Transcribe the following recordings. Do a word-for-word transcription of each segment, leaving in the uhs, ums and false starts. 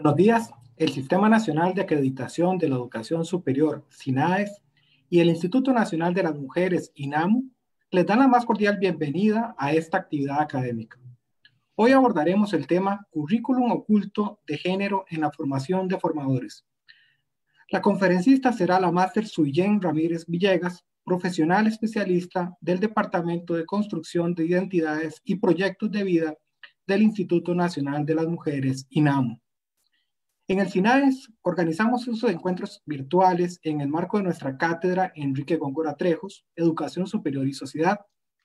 Buenos días. El Sistema Nacional de Acreditación de la Educación Superior, SINAES, y el Instituto Nacional de las Mujeres, INAMU, les dan la más cordial bienvenida a esta actividad académica. Hoy abordaremos el tema Currículum Oculto de Género en la Formación de Formadores. La conferencista será la máster Suyen Ramírez Villegas, profesional especialista del Departamento de Construcción de Identidades y Proyectos de Vida del Instituto Nacional de las Mujeres, INAMU. En el SINAES organizamos estos encuentros virtuales en el marco de nuestra cátedra Enrique Góngora Trejos, Educación Superior y Sociedad.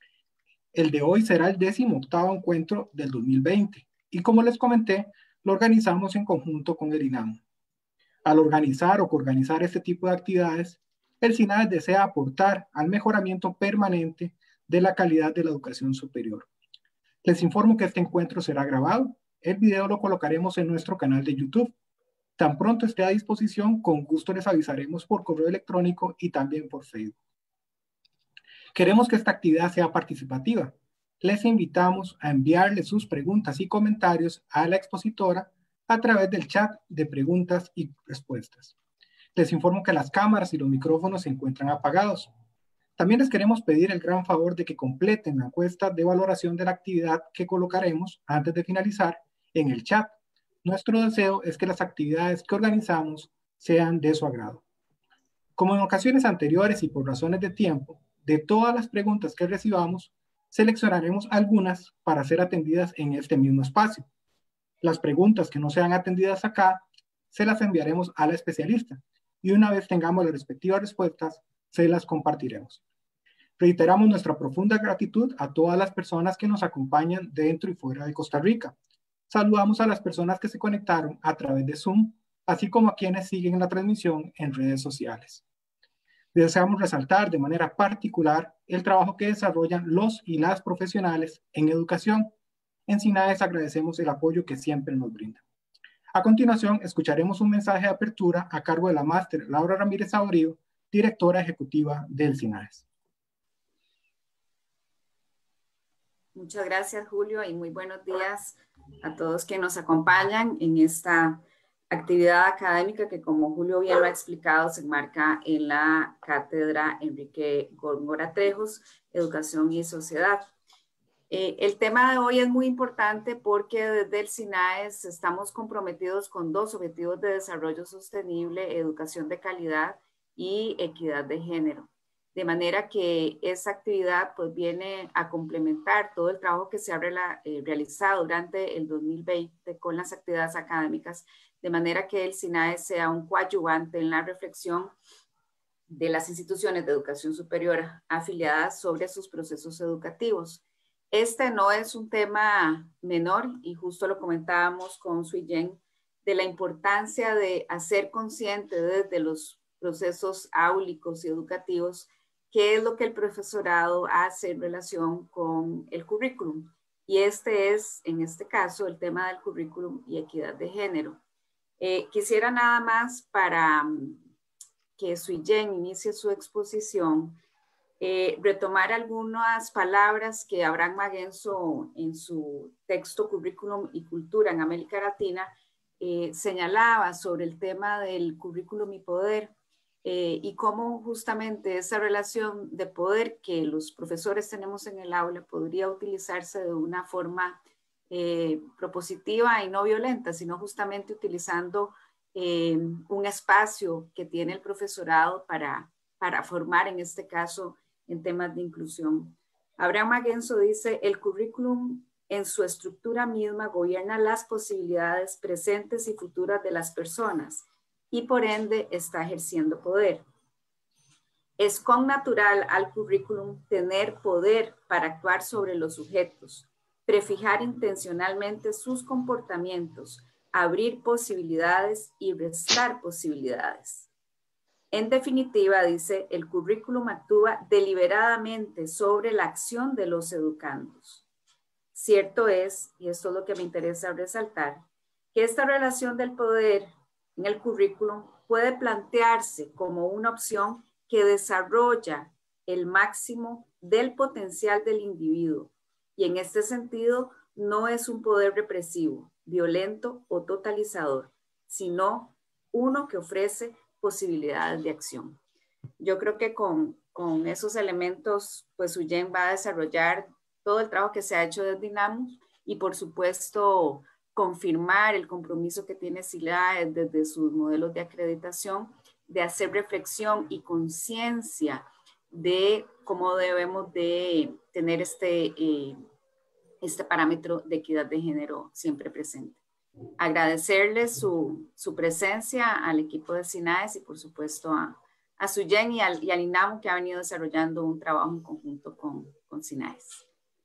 El de hoy será el décimo octavo encuentro del dos mil veinte y, como les comenté, lo organizamos en conjunto con el INAMU. Al organizar o coorganizar este tipo de actividades, el SINAES desea aportar al mejoramiento permanente de la calidad de la educación superior. Les informo que este encuentro será grabado. El video lo colocaremos en nuestro canal de YouTube. Tan pronto esté a disposición, con gusto les avisaremos por correo electrónico y también por Facebook. Queremos que esta actividad sea participativa. Les invitamos a enviarle sus preguntas y comentarios a la expositora a través del chat de preguntas y respuestas. Les informo que las cámaras y los micrófonos se encuentran apagados. También les queremos pedir el gran favor de que completen la encuesta de valoración de la actividad que colocaremos antes de finalizar en el chat. Nuestro deseo es que las actividades que organizamos sean de su agrado. Como en ocasiones anteriores y por razones de tiempo, de todas las preguntas que recibamos, seleccionaremos algunas para ser atendidas en este mismo espacio. Las preguntas que no sean atendidas acá, se las enviaremos a la especialista y una vez tengamos las respectivas respuestas, se las compartiremos. Reiteramos nuestra profunda gratitud a todas las personas que nos acompañan dentro y fuera de Costa Rica. Saludamos a las personas que se conectaron a través de Zoom, así como a quienes siguen la transmisión en redes sociales. Deseamos resaltar de manera particular el trabajo que desarrollan los y las profesionales en educación. En SINAES agradecemos el apoyo que siempre nos brindan. A continuación, escucharemos un mensaje de apertura a cargo de la máster Laura Ramírez Saborío, directora ejecutiva del SINAES. Muchas gracias, Julio, y muy buenos días a todos que nos acompañan en esta actividad académica que, como Julio bien lo ha explicado, se enmarca en la cátedra Enrique Góngora Trejos, Educación y Sociedad. Eh, el tema de hoy es muy importante porque desde el SINAES estamos comprometidos con dos objetivos de desarrollo sostenible, educación de calidad y equidad de género. De manera que esa actividad pues viene a complementar todo el trabajo que se ha rela, eh, realizado durante el dos mil veinte con las actividades académicas, de manera que el SINAES sea un coadyuvante en la reflexión de las instituciones de educación superior afiliadas sobre sus procesos educativos. Este no es un tema menor y justo lo comentábamos con Suyen de la importancia de hacer consciente desde los procesos áulicos y educativos qué es lo que el profesorado hace en relación con el currículum. Y este es, en este caso, el tema del currículum y equidad de género. Eh, quisiera nada más para um, que Suyen inicie su exposición, eh, retomar algunas palabras que Abraham Maguenzo en su texto Currículum y Cultura en América Latina eh, señalaba sobre el tema del currículum y poder. Eh, y cómo justamente esa relación de poder que los profesores tenemos en el aula podría utilizarse de una forma eh, propositiva y no violenta, sino justamente utilizando eh, un espacio que tiene el profesorado para, para formar, en este caso, en temas de inclusión. Abraham Maguenzo dice, el currículum en su estructura misma gobierna las posibilidades presentes y futuras de las personas y por ende está ejerciendo poder. Es connatural al currículum tener poder para actuar sobre los sujetos, prefijar intencionalmente sus comportamientos, abrir posibilidades y restar posibilidades. En definitiva, dice, el currículum actúa deliberadamente sobre la acción de los educandos. Cierto es, y esto es lo que me interesa resaltar, que esta relación del poder en el currículum puede plantearse como una opción que desarrolla el máximo del potencial del individuo y en este sentido no es un poder represivo, violento o totalizador, sino uno que ofrece posibilidades de acción. Yo creo que con, con esos elementos, pues Suyen va a desarrollar todo el trabajo que se ha hecho desde INAMU y por supuesto confirmar el compromiso que tiene SILAE desde sus modelos de acreditación de hacer reflexión y conciencia de cómo debemos de tener este, eh, este parámetro de equidad de género siempre presente. Agradecerle su, su presencia al equipo de SINAES y por supuesto a, a Suyen y al, y al INAMU que ha venido desarrollando un trabajo en conjunto con, con SINAES.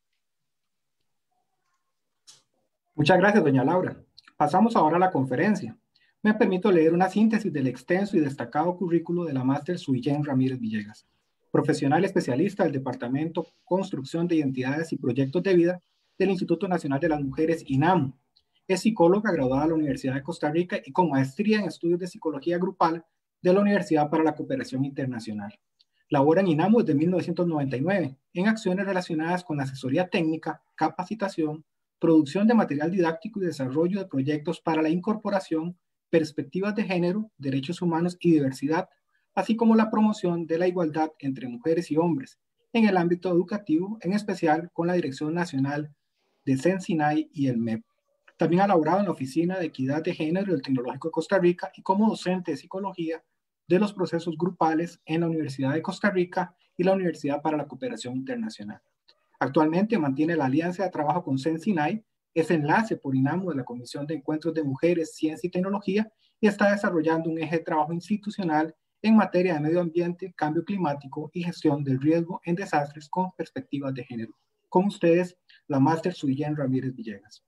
Muchas gracias, doña Laura. Pasamos ahora a la conferencia. Me permito leer una síntesis del extenso y destacado currículo de la máster Suyen Ramírez Villegas, profesional especialista del Departamento Construcción de Identidades y Proyectos de Vida del Instituto Nacional de las Mujeres, INAMU. Es psicóloga graduada de la Universidad de Costa Rica y con maestría en estudios de psicología grupal de la Universidad para la Cooperación Internacional. Labora en INAMU desde mil novecientos noventa y nueve en acciones relacionadas con asesoría técnica, capacitación, producción de material didáctico y desarrollo de proyectos para la incorporación, perspectivas de género, derechos humanos y diversidad, así como la promoción de la igualdad entre mujeres y hombres en el ámbito educativo, en especial con la Dirección Nacional de CENSINAI y el M E P. También ha laborado en la Oficina de Equidad de Género del Tecnológico de Costa Rica y como docente de psicología de los procesos grupales en la Universidad de Costa Rica y la Universidad para la Cooperación Internacional. Actualmente mantiene la alianza de trabajo con CENSINAI, es enlace por INAMU de la Comisión de Encuentros de Mujeres, Ciencia y Tecnología y está desarrollando un eje de trabajo institucional en materia de medio ambiente, cambio climático y gestión del riesgo en desastres con perspectivas de género. Con ustedes, la máster Suyen Ramírez Villegas.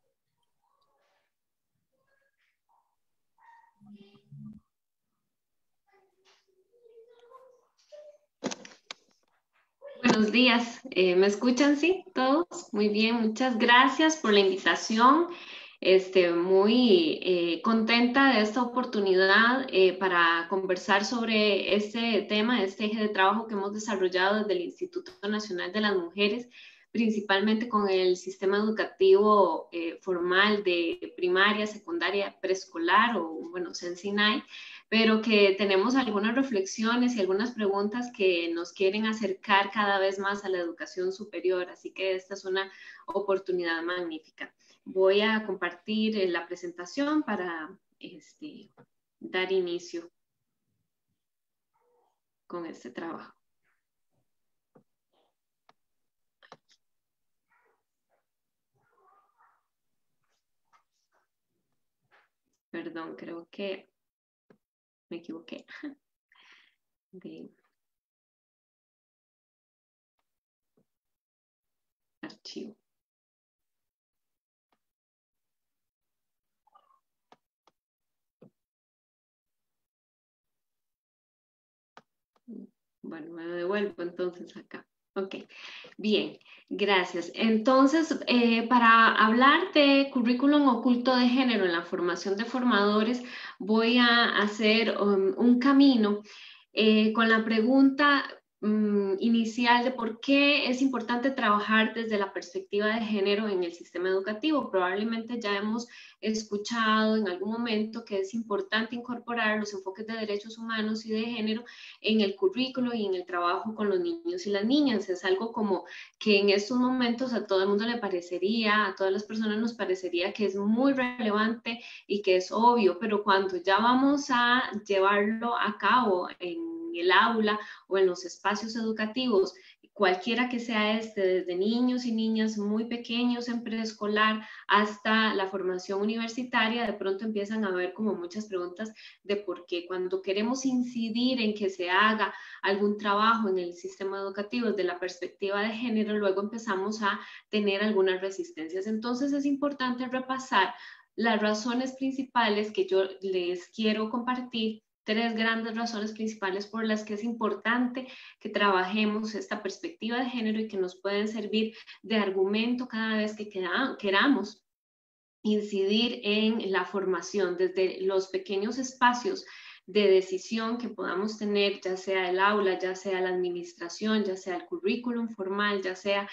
Buenos días, eh, ¿me escuchan? Sí, todos. Muy bien, muchas gracias por la invitación. Este, muy eh, contenta de esta oportunidad eh, para conversar sobre este tema, este eje de trabajo que hemos desarrollado desde el Instituto Nacional de las Mujeres, principalmente con el sistema educativo eh, formal de primaria, secundaria, preescolar o, bueno, CENSINAI, pero que tenemos algunas reflexiones y algunas preguntas que nos quieren acercar cada vez más a la educación superior, así que esta es una oportunidad magnífica. Voy a compartir la presentación para este, dar inicio con este trabajo. Perdón, creo que me equivoqué. De archivo. Bueno, me devuelvo entonces acá. Ok, bien, gracias. Entonces, eh, para hablar de currículum oculto de género en la formación de formadores, voy a hacer um, un camino eh, con la pregunta um, inicial de por qué es importante trabajar desde la perspectiva de género en el sistema educativo. Probablemente ya hemos escuchado en algún momento que es importante incorporar los enfoques de derechos humanos y de género en el currículo y en el trabajo con los niños y las niñas. Es algo como que en estos momentos a todo el mundo le parecería, a todas las personas nos parecería que es muy relevante y que es obvio, pero cuando ya vamos a llevarlo a cabo en el aula o en los espacios educativos, cualquiera que sea este, desde niños y niñas muy pequeños en preescolar hasta la formación universitaria, de pronto empiezan a haber como muchas preguntas de por qué cuando queremos incidir en que se haga algún trabajo en el sistema educativo desde la perspectiva de género, luego empezamos a tener algunas resistencias. Entonces es importante repasar las razones principales que yo les quiero compartir, tres grandes razones principales por las que es importante que trabajemos esta perspectiva de género y que nos pueden servir de argumento cada vez que queramos incidir en la formación desde los pequeños espacios de decisión que podamos tener, ya sea el aula, ya sea la administración, ya sea el currículum formal, ya sea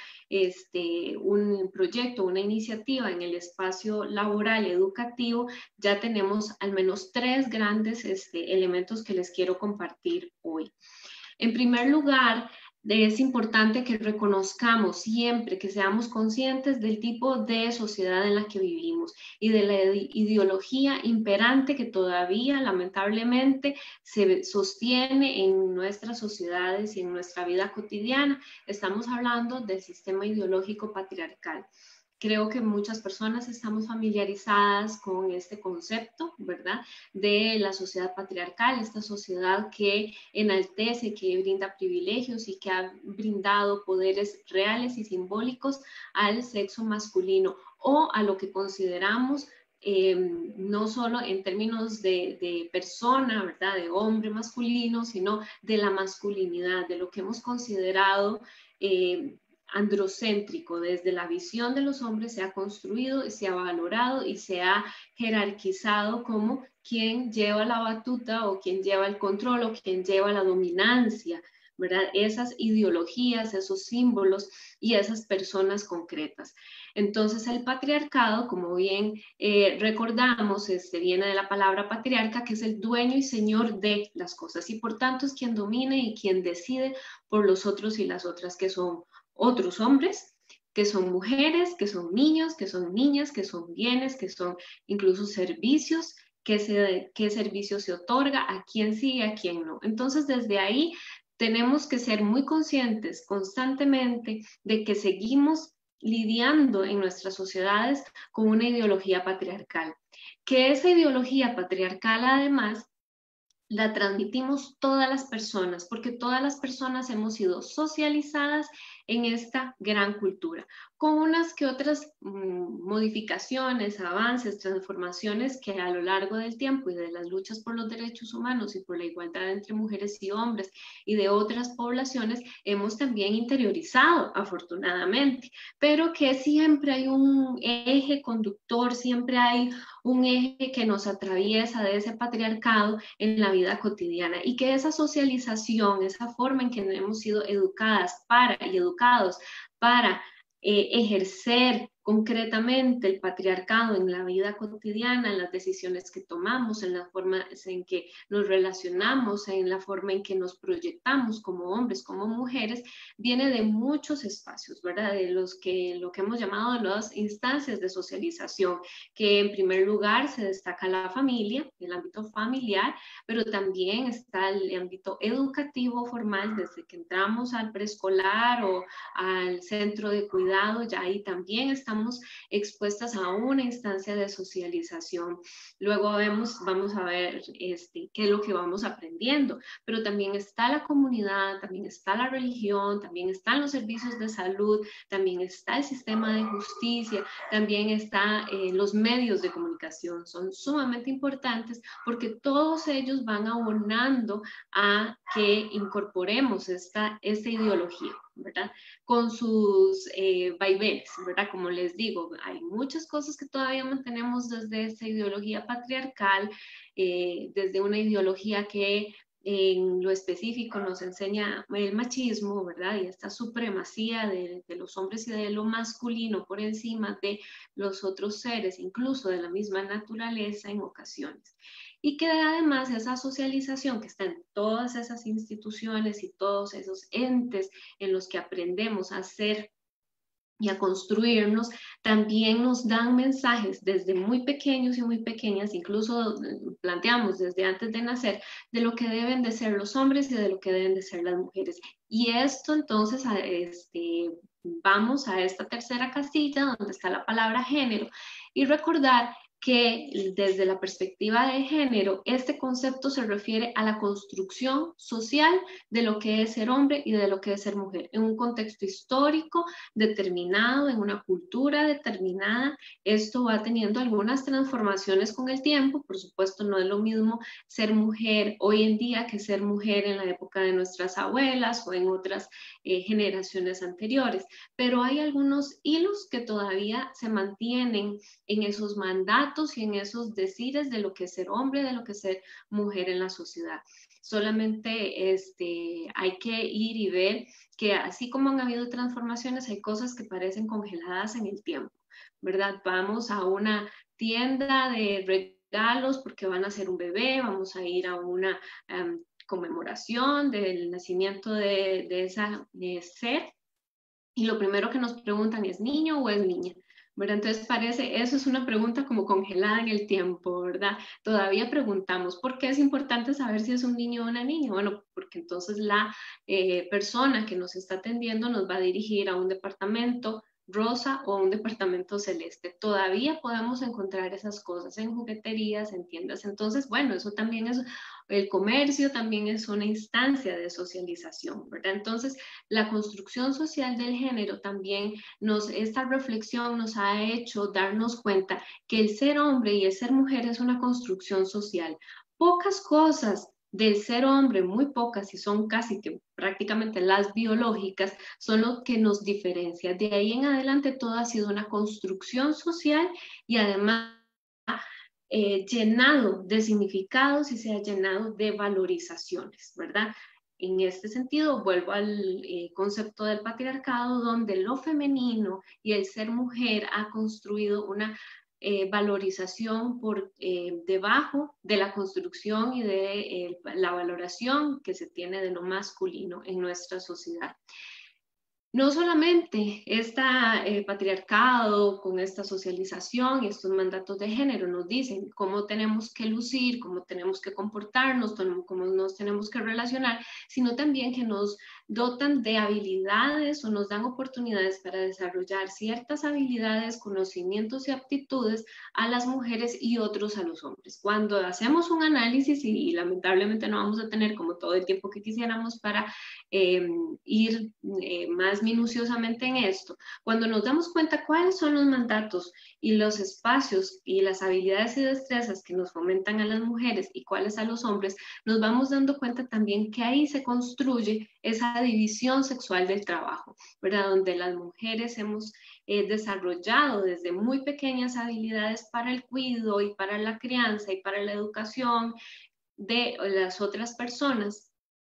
este, un proyecto, una iniciativa en el espacio laboral educativo, ya tenemos al menos tres grandes este, elementos que les quiero compartir hoy. En primer lugar, es importante que reconozcamos siempre, que seamos conscientes del tipo de sociedad en la que vivimos y de la ideología imperante que todavía lamentablemente se sostiene en nuestras sociedades y en nuestra vida cotidiana. Estamos hablando del sistema ideológico patriarcal. Creo que muchas personas estamos familiarizadas con este concepto, ¿verdad? De la sociedad patriarcal, esta sociedad que enaltece, que brinda privilegios y que ha brindado poderes reales y simbólicos al sexo masculino o a lo que consideramos eh, no solo en términos de, de persona, ¿verdad? De hombre masculino, sino de la masculinidad, de lo que hemos considerado eh, androcéntrico. Desde la visión de los hombres se ha construido, se ha valorado y se ha jerarquizado como quien lleva la batuta o quien lleva el control o quien lleva la dominancia, ¿verdad? Esas ideologías, esos símbolos y esas personas concretas. Entonces el patriarcado, como bien eh, recordamos, este, viene de la palabra patriarca, que es el dueño y señor de las cosas y por tanto es quien domina y quien decide por los otros y las otras, que son otros hombres, que son mujeres, que son niños, que son niñas, que son bienes, que son incluso servicios, qué se, qué servicio se otorga, a quién sí y a quién no. Entonces, desde ahí tenemos que ser muy conscientes constantemente de que seguimos lidiando en nuestras sociedades con una ideología patriarcal. Que esa ideología patriarcal, además, la transmitimos todas las personas, porque todas las personas hemos sido socializadas en esta gran cultura, con unas que otras mmm, modificaciones, avances, transformaciones que a lo largo del tiempo y de las luchas por los derechos humanos y por la igualdad entre mujeres y hombres y de otras poblaciones hemos también interiorizado, afortunadamente, pero que siempre hay un eje conductor, siempre hay un eje que nos atraviesa de ese patriarcado en la vida cotidiana y que esa socialización, esa forma en que hemos sido educadas para y educados para eh, ejercer concretamente el patriarcado en la vida cotidiana, en las decisiones que tomamos, en la forma en que nos relacionamos, en la forma en que nos proyectamos como hombres, como mujeres, viene de muchos espacios, ¿verdad? De los que, lo que hemos llamado las instancias de socialización, que en primer lugar se destaca la familia, el ámbito familiar, pero también está el ámbito educativo formal, desde que entramos al preescolar o al centro de cuidado, ya ahí también está estamos expuestas a una instancia de socialización. Luego vemos, vamos a ver este, qué es lo que vamos aprendiendo, pero también está la comunidad, también está la religión, también están los servicios de salud, también está el sistema de justicia, también están eh, los medios de comunicación. Son sumamente importantes porque todos ellos van abonando a que incorporemos esta, esta ideología, ¿verdad? Con sus eh, vaivenes, ¿verdad? Como les digo, hay muchas cosas que todavía mantenemos desde esta ideología patriarcal, eh, desde una ideología que en lo específico nos enseña el machismo, ¿verdad? Y esta supremacía de, de los hombres y de lo masculino por encima de los otros seres, incluso de la misma naturaleza en ocasiones. Y que además esa socialización que está en todas esas instituciones y todos esos entes en los que aprendemos a ser y a construirnos, también nos dan mensajes desde muy pequeños y muy pequeñas, incluso planteamos desde antes de nacer, de lo que deben de ser los hombres y de lo que deben de ser las mujeres. Y esto entonces, este, vamos a esta tercera casilla donde está la palabra género y recordar que desde la perspectiva de género, este concepto se refiere a la construcción social de lo que es ser hombre y de lo que es ser mujer, en un contexto histórico determinado, en una cultura determinada. Esto va teniendo algunas transformaciones con el tiempo, por supuesto no es lo mismo ser mujer hoy en día que ser mujer en la época de nuestras abuelas o en otras eh, generaciones anteriores, pero hay algunos hilos que todavía se mantienen en esos mandatos mandatos y en esos decires de lo que es ser hombre, de lo que es ser mujer en la sociedad. Solamente este, hay que ir y ver que así como han habido transformaciones, hay cosas que parecen congeladas en el tiempo, ¿verdad? Vamos a una tienda de regalos porque van a ser un bebé, vamos a ir a una um, conmemoración del nacimiento de, de esa de ser, y lo primero que nos preguntan es ¿niño o es niña? ¿Verdad? Entonces parece, eso es una pregunta como congelada en el tiempo, ¿verdad? Todavía preguntamos, ¿por qué es importante saber si es un niño o una niña? Bueno, porque entonces la eh, persona que nos está atendiendo nos va a dirigir a un departamento rosa o un departamento celeste. Todavía podemos encontrar esas cosas en jugueterías, en tiendas. Entonces, bueno, eso también es, el comercio también es una instancia de socialización, ¿verdad? Entonces, la construcción social del género también nos, esta reflexión nos ha hecho darnos cuenta que el ser hombre y el ser mujer es una construcción social. Pocas cosas del ser hombre, muy pocas, y son casi que prácticamente las biológicas, son lo que nos diferencia. De ahí en adelante todo ha sido una construcción social y además eh, llenado de significados y se ha llenado de valorizaciones, ¿verdad? En este sentido, vuelvo al eh, concepto del patriarcado, donde lo femenino y el ser mujer ha construido una Eh, valorización por eh, debajo de la construcción y de eh, la valoración que se tiene de lo masculino en nuestra sociedad. No solamente este eh, patriarcado con esta socialización y estos mandatos de género nos dicen cómo tenemos que lucir, cómo tenemos que comportarnos, cómo nos tenemos que relacionar, sino también que nos dotan de habilidades o nos dan oportunidades para desarrollar ciertas habilidades, conocimientos y aptitudes a las mujeres y otros a los hombres. Cuando hacemos un análisis, y, y lamentablemente no vamos a tener como todo el tiempo que quisiéramos para eh, ir eh, más minuciosamente en esto, cuando nos damos cuenta cuáles son los mandatos y los espacios y las habilidades y destrezas que nos fomentan a las mujeres y cuáles a los hombres, nos vamos dando cuenta también que ahí se construye esa división sexual del trabajo, ¿verdad? Donde las mujeres hemos eh, desarrollado desde muy pequeñas habilidades para el cuidado y para la crianza y para la educación de las otras personas,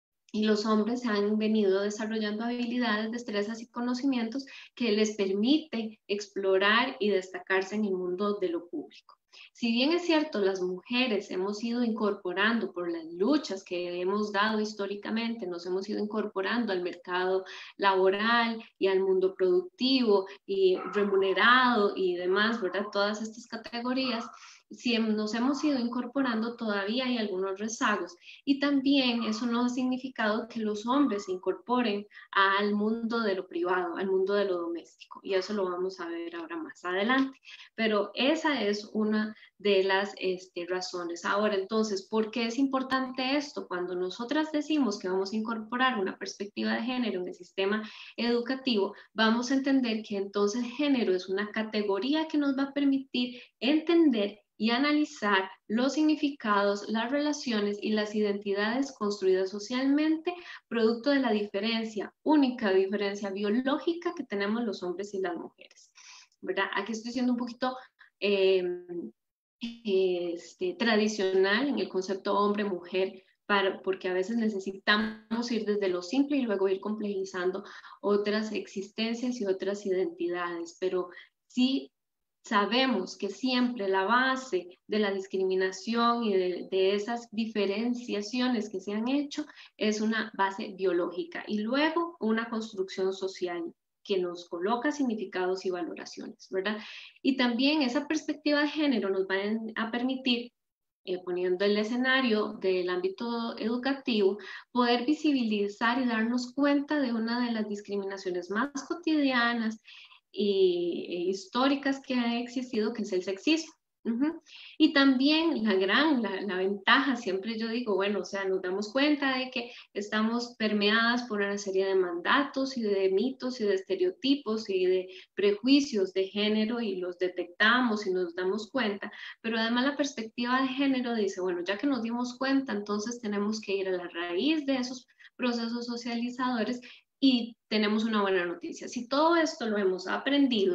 y los hombres han venido desarrollando habilidades, destrezas y conocimientos que les permite explorar y destacarse en el mundo de lo público. Si bien es cierto, las mujeres hemos ido incorporando por las luchas que hemos dado históricamente, nos hemos ido incorporando al mercado laboral y al mundo productivo y remunerado y demás, ¿verdad? Todas estas categorías, si nos hemos ido incorporando, todavía hay algunos rezagos, y también eso no ha significado que los hombres se incorporen al mundo de lo privado, al mundo de lo doméstico, y eso lo vamos a ver ahora más adelante, pero esa es una de las este, razones. Ahora, entonces, ¿por qué es importante esto? Cuando nosotras decimos que vamos a incorporar una perspectiva de género en el sistema educativo, vamos a entender que entonces género es una categoría que nos va a permitir entender y analizar los significados, las relaciones y las identidades construidas socialmente, producto de la diferencia, única diferencia biológica que tenemos los hombres y las mujeres, ¿verdad? Aquí estoy siendo un poquito eh, este, tradicional en el concepto hombre-mujer, para, porque a veces necesitamos ir desde lo simple y luego ir complejizando otras existencias y otras identidades, pero sí sabemos que siempre la base de la discriminación y de, de esas diferenciaciones que se han hecho es una base biológica y luego una construcción social que nos coloca significados y valoraciones, ¿verdad? Y también esa perspectiva de género nos va a permitir, eh, poniendo el escenario del ámbito educativo, poder visibilizar y darnos cuenta de una de las discriminaciones más cotidianas y, e históricas que ha existido, que es el sexismo. Uh-huh. Y también la gran, la, la ventaja, siempre yo digo, bueno, o sea, nos damos cuenta de que estamos permeadas por una serie de mandatos y de mitos y de estereotipos y de prejuicios de género y los detectamos y nos damos cuenta, pero además la perspectiva de género dice, bueno, ya que nos dimos cuenta, entonces tenemos que ir a la raíz de esos procesos socializadores. Y tenemos una buena noticia. Si todo esto lo hemos aprendido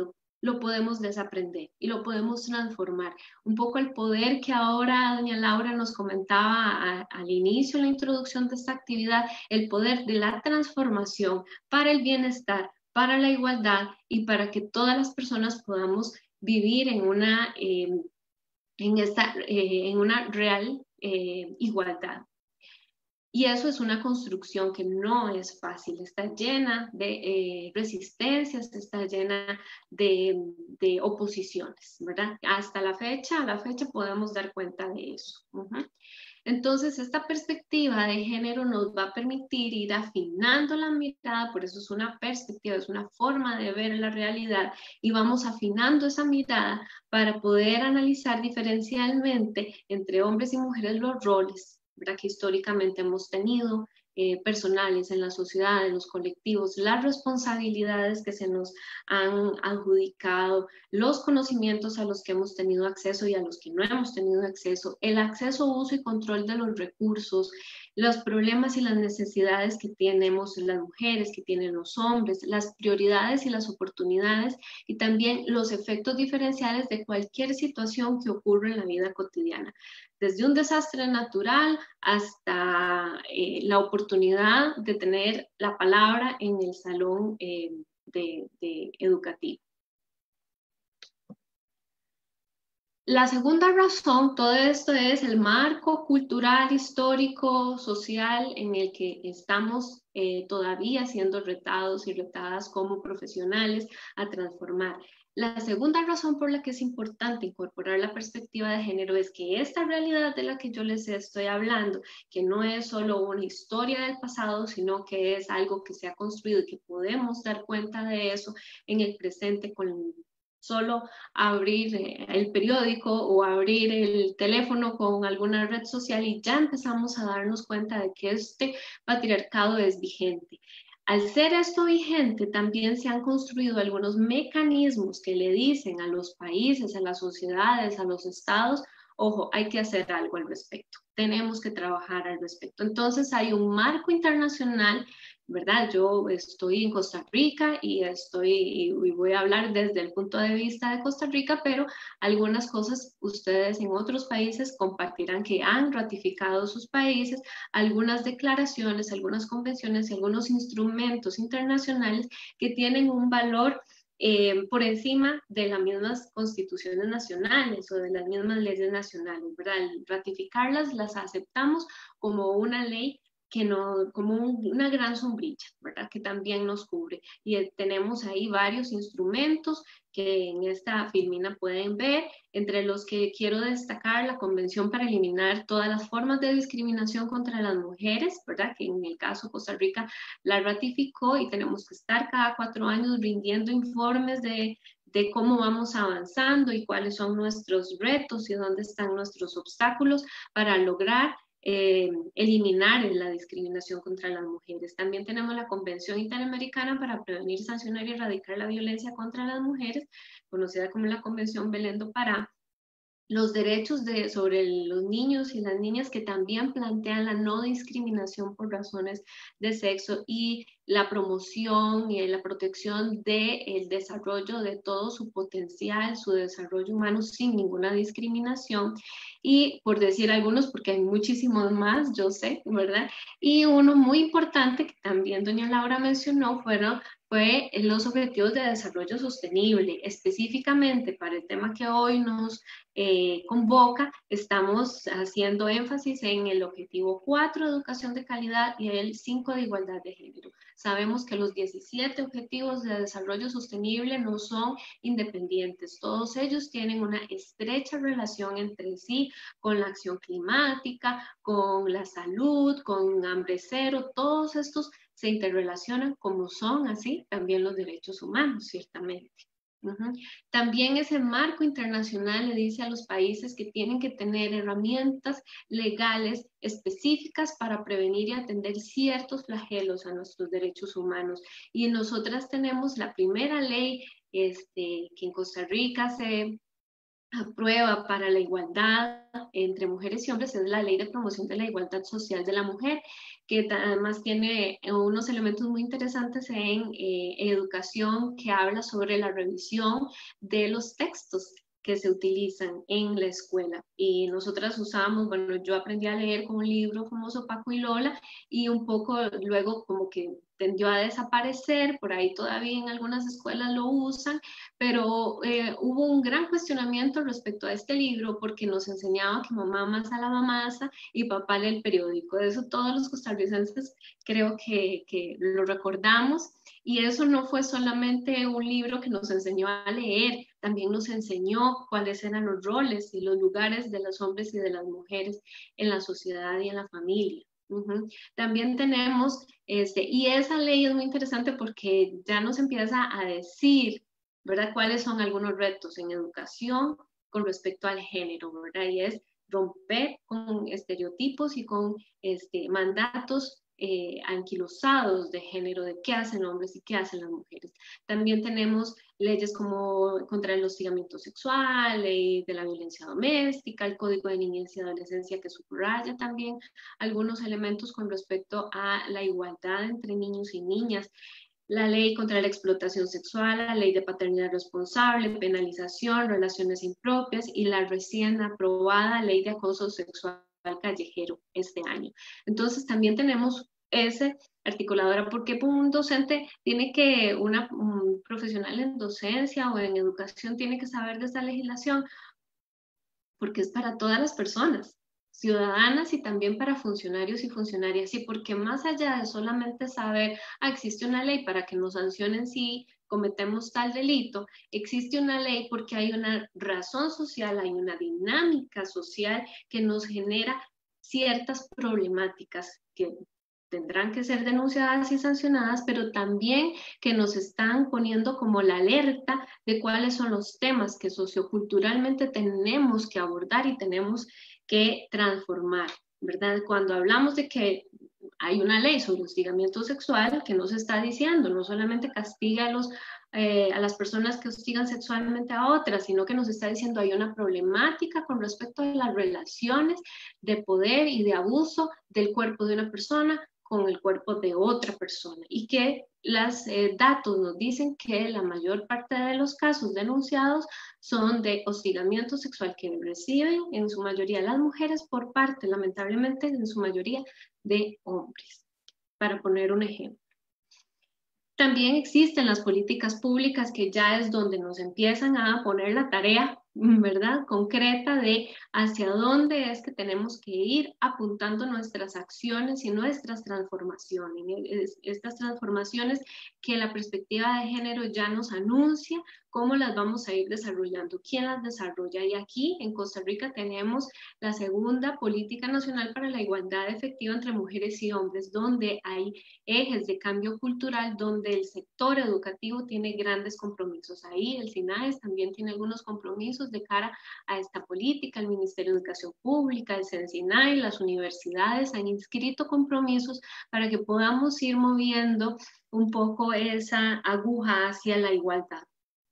lo podemos desaprender y lo podemos transformar. Un poco el poder que ahora doña Laura nos comentaba a, al inicio, en la introducción de esta actividad, el poder de la transformación para el bienestar, para la igualdad y para que todas las personas podamos vivir en una, eh, en esta, eh, en una real eh, igualdad. Y eso es una construcción que no es fácil, está llena de eh, resistencias, está llena de, de oposiciones, ¿verdad? Hasta la fecha, a la fecha podemos dar cuenta de eso. Uh-huh. Entonces, esta perspectiva de género nos va a permitir ir afinando la mirada, por eso es una perspectiva, es una forma de ver la realidad, y vamos afinando esa mirada para poder analizar diferencialmente entre hombres y mujeres los roles, ¿verdad? Que históricamente hemos tenido, eh, personales en la sociedad, en los colectivos, las responsabilidades que se nos han adjudicado, los conocimientos a los que hemos tenido acceso y a los que no hemos tenido acceso, el acceso, uso y control de los recursos, los problemas y las necesidades que tenemos las mujeres, que tienen los hombres, las prioridades y las oportunidades, y también los efectos diferenciales de cualquier situación que ocurre en la vida cotidiana, desde un desastre natural hasta eh, la oportunidad de tener la palabra en el salón eh, de, de educativo. La segunda razón, todo esto es el marco cultural, histórico, social en el que estamos eh, todavía siendo retados y retadas como profesionales a transformar. La segunda razón por la que es importante incorporar la perspectiva de género es que esta realidad de la que yo les estoy hablando, que no es solo una historia del pasado, sino que es algo que se ha construido y que podemos dar cuenta de eso en el presente con solo abrir el periódico o abrir el teléfono con alguna red social y ya empezamos a darnos cuenta de que este patriarcado es vigente. Al ser esto vigente, también se han construido algunos mecanismos que le dicen a los países, a las sociedades, a los estados, ojo, hay que hacer algo al respecto, tenemos que trabajar al respecto. Entonces hay un marco internacional, ¿verdad? Yo estoy en Costa Rica y, estoy, y voy a hablar desde el punto de vista de Costa Rica, pero algunas cosas ustedes en otros países compartirán que han ratificado sus países, algunas declaraciones, algunas convenciones y algunos instrumentos internacionales que tienen un valor Eh, por encima de las mismas constituciones nacionales o de las mismas leyes nacionales, ¿verdad? Al ratificarlas, las aceptamos como una ley que no, como un, una gran sombrilla, ¿verdad? Que también nos cubre. Y eh, tenemos ahí varios instrumentos que en esta filmina pueden ver, entre los que quiero destacar la Convención para eliminar todas las formas de discriminación contra las mujeres, ¿verdad? Que en el caso de Costa Rica la ratificó y tenemos que estar cada cuatro años rindiendo informes de, de cómo vamos avanzando y cuáles son nuestros retos y dónde están nuestros obstáculos para lograr Eh, eliminar la discriminación contra las mujeres. También tenemos la Convención Interamericana para Prevenir, Sancionar y Erradicar la Violencia contra las Mujeres, conocida como la Convención Belén do Pará. Los derechos de, sobre los niños y las niñas, que también plantean la no discriminación por razones de sexo y la promoción y la protección del desarrollo de todo su potencial, su desarrollo humano sin ninguna discriminación. Y por decir algunos, porque hay muchísimos más, yo sé, ¿verdad? Y uno muy importante que también doña Laura mencionó fueron fue los Objetivos de Desarrollo Sostenible. Específicamente para el tema que hoy nos eh, convoca, estamos haciendo énfasis en el objetivo cuatro, educación de calidad, y el cinco, de igualdad de género. Sabemos que los diecisiete Objetivos de Desarrollo Sostenible no son independientes, todos ellos tienen una estrecha relación entre sí con la acción climática, con la salud, con hambre cero, todos estos se interrelacionan, como son así también los derechos humanos, ciertamente. Uh-huh. También ese marco internacional le dice a los países que tienen que tener herramientas legales específicas para prevenir y atender ciertos flagelos a nuestros derechos humanos. Y nosotras tenemos la primera ley este, que en Costa Rica se aprueba para la igualdad entre mujeres y hombres es la Ley de Promoción de la Igualdad Social de la Mujer, que además tiene unos elementos muy interesantes en eh, educación, que habla sobre la revisión de los textos que se utilizan en la escuela. Y nosotras usamos, bueno, yo aprendí a leer con un libro famoso, Paco y Lola, y un poco luego como que tendió a desaparecer, por ahí todavía en algunas escuelas lo usan, pero eh, hubo un gran cuestionamiento respecto a este libro porque nos enseñaba que mamá amasa la mamasa y papá lee el periódico. De eso todos los costarricenses creo que, que lo recordamos. Y eso no fue solamente un libro que nos enseñó a leer, también nos enseñó cuáles eran los roles y los lugares de los hombres y de las mujeres en la sociedad y en la familia. Uh-huh. También tenemos, este, y esa ley es muy interesante porque ya nos empieza a decir, ¿verdad?, cuáles son algunos retos en educación con respecto al género, ¿verdad? Y es romper con estereotipos y con este, mandatos Eh, anquilosados de género, de qué hacen hombres y qué hacen las mujeres. También tenemos leyes como contra el hostigamiento sexual, ley de la violencia doméstica, el Código de Niñez y Adolescencia que subraya también algunos elementos con respecto a la igualdad entre niños y niñas, la ley contra la explotación sexual, la ley de paternidad responsable, penalización, relaciones impropias y la recién aprobada ley de acoso sexual callejero este año. Entonces también tenemos ese articuladora, porque un docente tiene que, una, un profesional en docencia o en educación tiene que saber de esta legislación, porque es para todas las personas, ciudadanas y también para funcionarios y funcionarias, y porque más allá de solamente saber, ah, existe una ley para que nos sancionen si cometemos tal delito, existe una ley porque hay una razón social, hay una dinámica social que nos genera ciertas problemáticas que tendrán que ser denunciadas y sancionadas, pero también que nos están poniendo como la alerta de cuáles son los temas que socioculturalmente tenemos que abordar y tenemos que transformar, ¿verdad? Cuando hablamos de que hay una ley sobre hostigamiento sexual, que nos está diciendo, no solamente castiga a los Eh, a las personas que hostigan sexualmente a otras, sino que nos está diciendo hay una problemática con respecto a las relaciones de poder y de abuso del cuerpo de una persona con el cuerpo de otra persona, y que los eh, datos nos dicen que la mayor parte de los casos denunciados son de hostigamiento sexual que reciben en su mayoría las mujeres por parte, lamentablemente, en su mayoría de hombres, para poner un ejemplo. También existen las políticas públicas, que ya es donde nos empiezan a poner la tarea, ¿verdad?, concreta de hacia dónde es que tenemos que ir apuntando nuestras acciones y nuestras transformaciones. Estas transformaciones que la perspectiva de género ya nos anuncia, cómo las vamos a ir desarrollando, quién las desarrolla. Y aquí en Costa Rica tenemos la segunda Política Nacional para la Igualdad Efectiva entre Mujeres y Hombres, donde hay ejes de cambio cultural, donde el sector educativo tiene grandes compromisos. Ahí el SINAES también tiene algunos compromisos de cara a esta política. El Ministerio de Educación Pública, el CENSINAE, las universidades han inscrito compromisos para que podamos ir moviendo un poco esa aguja hacia la igualdad.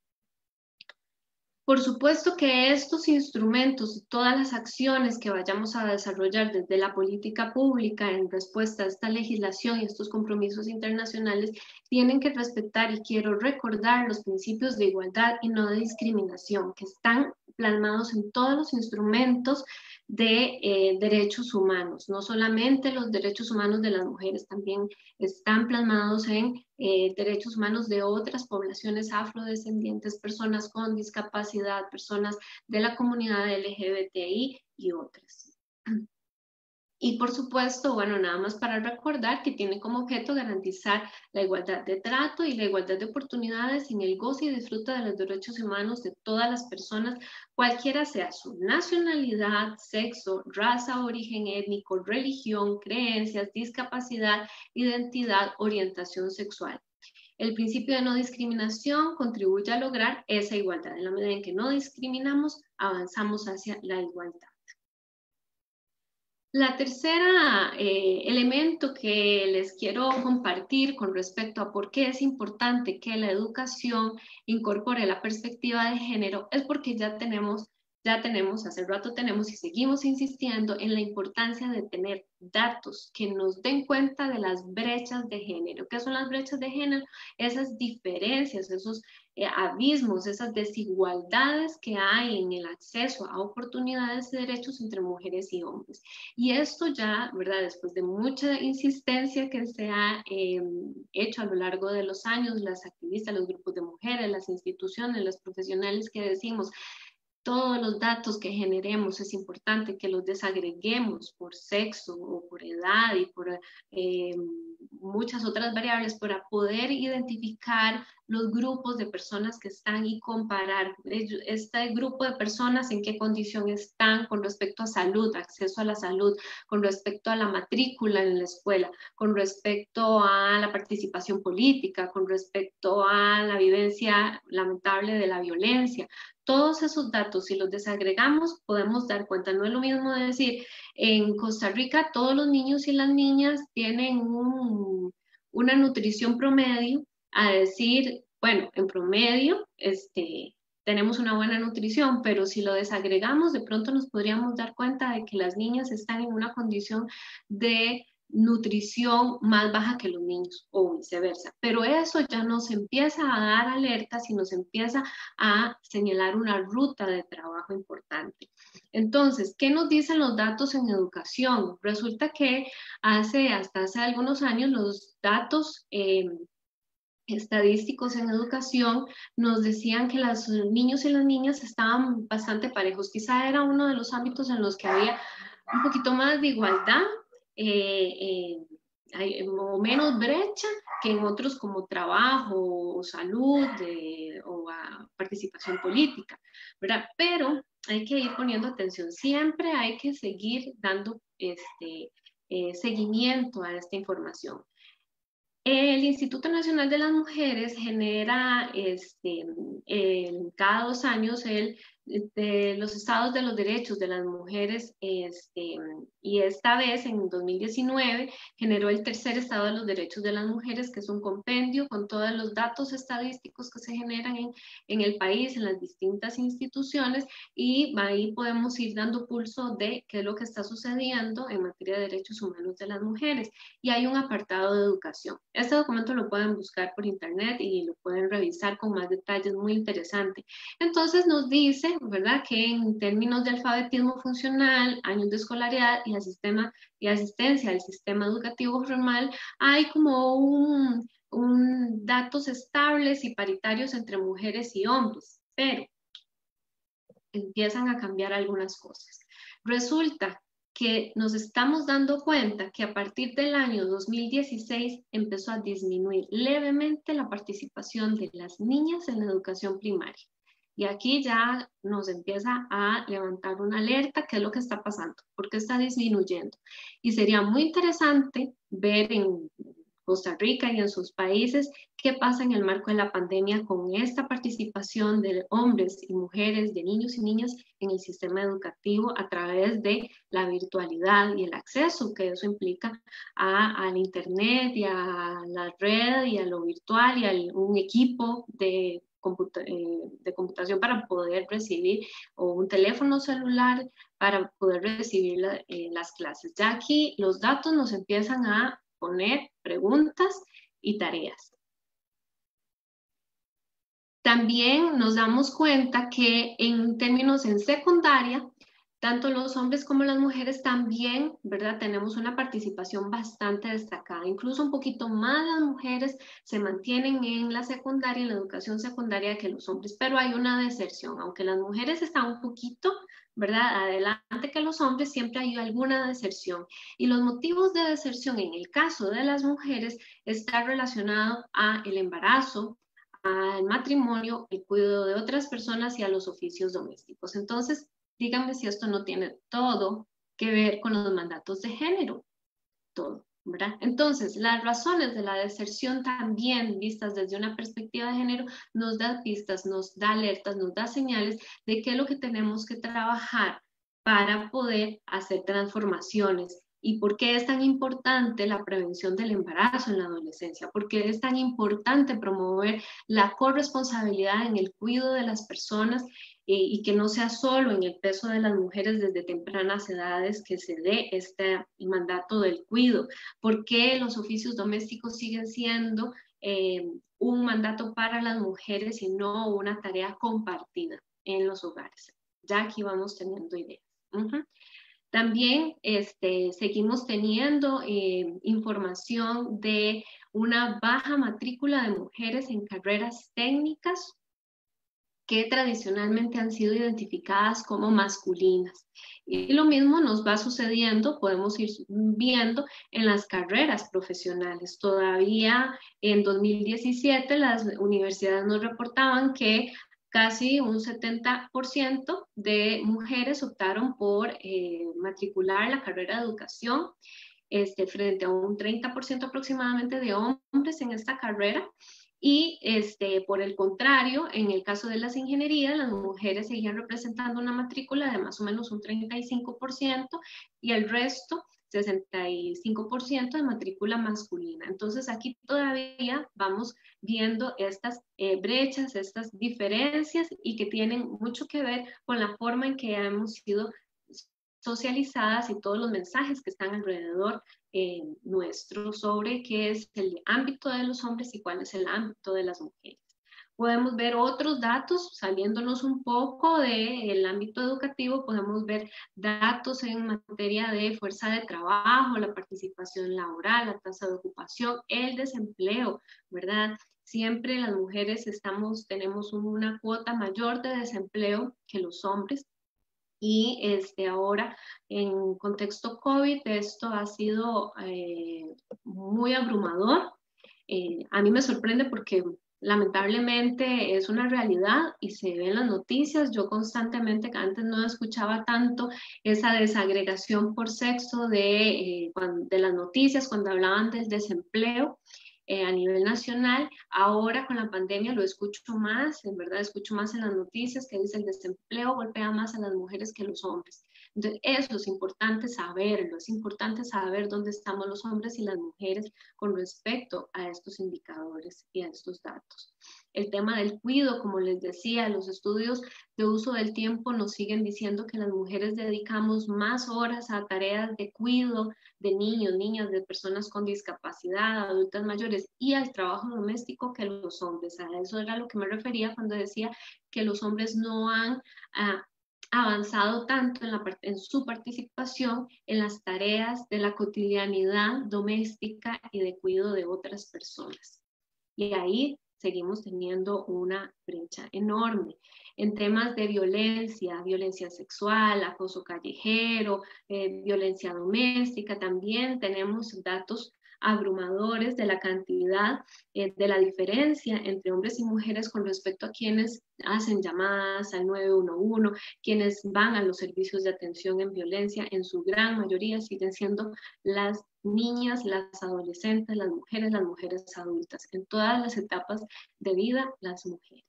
Por supuesto que estos instrumentos y todas las acciones que vayamos a desarrollar desde la política pública en respuesta a esta legislación y estos compromisos internacionales tienen que respetar, y quiero recordar, los principios de igualdad y no de discriminación que están plasmados en todos los instrumentos de eh, derechos humanos. No solamente los derechos humanos de las mujeres, también están plasmados en eh, derechos humanos de otras poblaciones afrodescendientes, personas con discapacidad, personas de la comunidad L G B T I y otras. Y por supuesto, bueno, nada más para recordar que tiene como objeto garantizar la igualdad de trato y la igualdad de oportunidades en el goce y disfrute de los derechos humanos de todas las personas, cualquiera sea su nacionalidad, sexo, raza, origen étnico, religión, creencias, discapacidad, identidad, orientación sexual. El principio de no discriminación contribuye a lograr esa igualdad. En la medida en que no discriminamos, avanzamos hacia la igualdad. La tercera eh, elemento que les quiero compartir con respecto a por qué es importante que la educación incorpore la perspectiva de género es porque ya tenemos ya tenemos, hace rato tenemos y seguimos insistiendo en la importancia de tener datos que nos den cuenta de las brechas de género. ¿Qué son las brechas de género? Esas diferencias, esos eh, abismos, esas desigualdades que hay en el acceso a oportunidades y derechos entre mujeres y hombres. Y esto ya, ¿verdad? Después de mucha insistencia que se ha eh, hecho a lo largo de los años, las activistas, los grupos de mujeres, las instituciones, los profesionales que decimos, todos los datos que generemos es importante que los desagreguemos por sexo o por edad y por eh, muchas otras variables para poder identificar los grupos de personas que están y comparar este grupo de personas en qué condición están con respecto a salud, acceso a la salud, con respecto a la matrícula en la escuela, con respecto a la participación política, con respecto a la vivencia lamentable de la violencia. Todos esos datos, si los desagregamos, podemos dar cuenta. No es lo mismo decir, en Costa Rica todos los niños y las niñas tienen un, una nutrición promedio, a decir, bueno, en promedio este, tenemos una buena nutrición, pero si lo desagregamos, de pronto nos podríamos dar cuenta de que las niñas están en una condición de nutrición más baja que los niños o viceversa. Pero eso ya nos empieza a dar alertas y nos empieza a señalar una ruta de trabajo importante. Entonces, ¿qué nos dicen los datos en educación? Resulta que hace, hasta hace algunos años los datos eh, estadísticos en educación nos decían que los niños y las niñas estaban bastante parejos. Quizá era uno de los ámbitos en los que había un poquito más de igualdad, Eh, eh, hay, o menos brecha que en otros como trabajo o salud eh, o a participación política, ¿verdad? Pero hay que ir poniendo atención, siempre hay que seguir dando este, eh, seguimiento a esta información. El Instituto Nacional de las Mujeres genera este, eh, cada dos años el de los estados de los derechos de las mujeres este, y esta vez en dos mil diecinueve generó el tercer estado de los derechos de las mujeres, que es un compendio con todos los datos estadísticos que se generan en, en el país, en las distintas instituciones, y ahí podemos ir dando pulso de qué es lo que está sucediendo en materia de derechos humanos de las mujeres. Y hay un apartado de educación. Este documento lo pueden buscar por internet y lo pueden revisar con más detalles, muy interesante. Entonces nos dice, ¿verdad?, que en términos de alfabetismo funcional, años de escolaridad y, sistema, y asistencia al sistema educativo formal, hay como un, un datos estables y paritarios entre mujeres y hombres, pero empiezan a cambiar algunas cosas. Resulta que nos estamos dando cuenta que a partir del año dos mil dieciséis empezó a disminuir levemente la participación de las niñas en la educación primaria. Y aquí ya nos empieza a levantar una alerta, ¿qué es lo que está pasando? ¿Por qué está disminuyendo? Y sería muy interesante ver en Costa Rica y en sus países qué pasa en el marco de la pandemia con esta participación de hombres y mujeres, de niños y niñas en el sistema educativo a través de la virtualidad y el acceso que eso implica a, al internet y a la red y a lo virtual y a un equipo de Computa, eh, de computación para poder recibir, o un teléfono celular para poder recibir la, eh, las clases. Ya aquí los datos nos empiezan a poner preguntas y tareas. También nos damos cuenta que en términos en secundaria, tanto los hombres como las mujeres también, ¿verdad?, tenemos una participación bastante destacada. Incluso un poquito más las mujeres se mantienen en la secundaria, en la educación secundaria que los hombres, pero hay una deserción. Aunque las mujeres están un poquito, ¿verdad?, adelante que los hombres, siempre hay alguna deserción. Y los motivos de deserción en el caso de las mujeres está relacionado a el embarazo, al matrimonio, el cuidado de otras personas y a los oficios domésticos. Entonces, díganme si esto no tiene todo que ver con los mandatos de género, todo, ¿verdad? Entonces, las razones de la deserción también vistas desde una perspectiva de género nos da pistas, nos da alertas, nos da señales de qué es lo que tenemos que trabajar para poder hacer transformaciones. ¿Y por qué es tan importante la prevención del embarazo en la adolescencia? ¿Por qué es tan importante promover la corresponsabilidad en el cuidado de las personas eh, y que no sea solo en el peso de las mujeres desde tempranas edades que se dé este mandato del cuidado. ¿Por qué los oficios domésticos siguen siendo eh, un mandato para las mujeres y no una tarea compartida en los hogares? Ya aquí vamos teniendo ideas. Uh-huh. También este, seguimos teniendo eh, información de una baja matrícula de mujeres en carreras técnicas que tradicionalmente han sido identificadas como masculinas. Y lo mismo nos va sucediendo, podemos ir viendo en las carreras profesionales. Todavía en dos mil diecisiete las universidades nos reportaban que casi un setenta por ciento de mujeres optaron por eh, matricular la carrera de educación, este, frente a un treinta por ciento aproximadamente de hombres en esta carrera. Y este, por el contrario, en el caso de las ingenierías, las mujeres seguían representando una matrícula de más o menos un treinta y cinco por ciento y el resto, sesenta y cinco por ciento de matrícula masculina. Entonces aquí todavía vamos viendo estas eh, brechas, estas diferencias y que tienen mucho que ver con la forma en que hemos sido socializadas y todos los mensajes que están alrededor eh, nuestro sobre qué es el ámbito de los hombres y cuál es el ámbito de las mujeres. Podemos ver otros datos, saliéndonos un poco del ámbito educativo, podemos ver datos en materia de fuerza de trabajo, la participación laboral, la tasa de ocupación, el desempleo, ¿verdad? Siempre las mujeres estamos, tenemos una cuota mayor de desempleo que los hombres. Y este, ahora, en contexto COVID, esto ha sido eh, muy abrumador. Eh, a mí me sorprende porque lamentablemente es una realidad y se ve en las noticias. Yo constantemente, que antes no escuchaba tanto esa desagregación por sexo de, eh, de las noticias cuando hablaban del desempleo. Eh, a nivel nacional, ahora con la pandemia lo escucho más, en verdad escucho más en las noticias que dice el desempleo golpea más a las mujeres que a los hombres. Entonces, eso es importante saberlo, es importante saber dónde estamos los hombres y las mujeres con respecto a estos indicadores y a estos datos. El tema del cuidado, como les decía, los estudios de uso del tiempo nos siguen diciendo que las mujeres dedicamos más horas a tareas de cuidado de niños, niñas, de personas con discapacidad, adultas mayores y al trabajo doméstico que los hombres. A eso era lo que me refería cuando decía que los hombres no han ah, avanzado tanto en, la, en su participación en las tareas de la cotidianidad doméstica y de cuidado de otras personas. Y ahí seguimos teniendo una brecha enorme. En temas de violencia, violencia sexual, acoso callejero, eh, violencia doméstica, también tenemos datos abrumadores de la cantidad, eh, de la diferencia entre hombres y mujeres con respecto a quienes hacen llamadas al nueve uno uno, quienes van a los servicios de atención en violencia, en su gran mayoría siguen siendo las niñas, las adolescentes, las mujeres, las mujeres adultas, en todas las etapas de vida, las mujeres.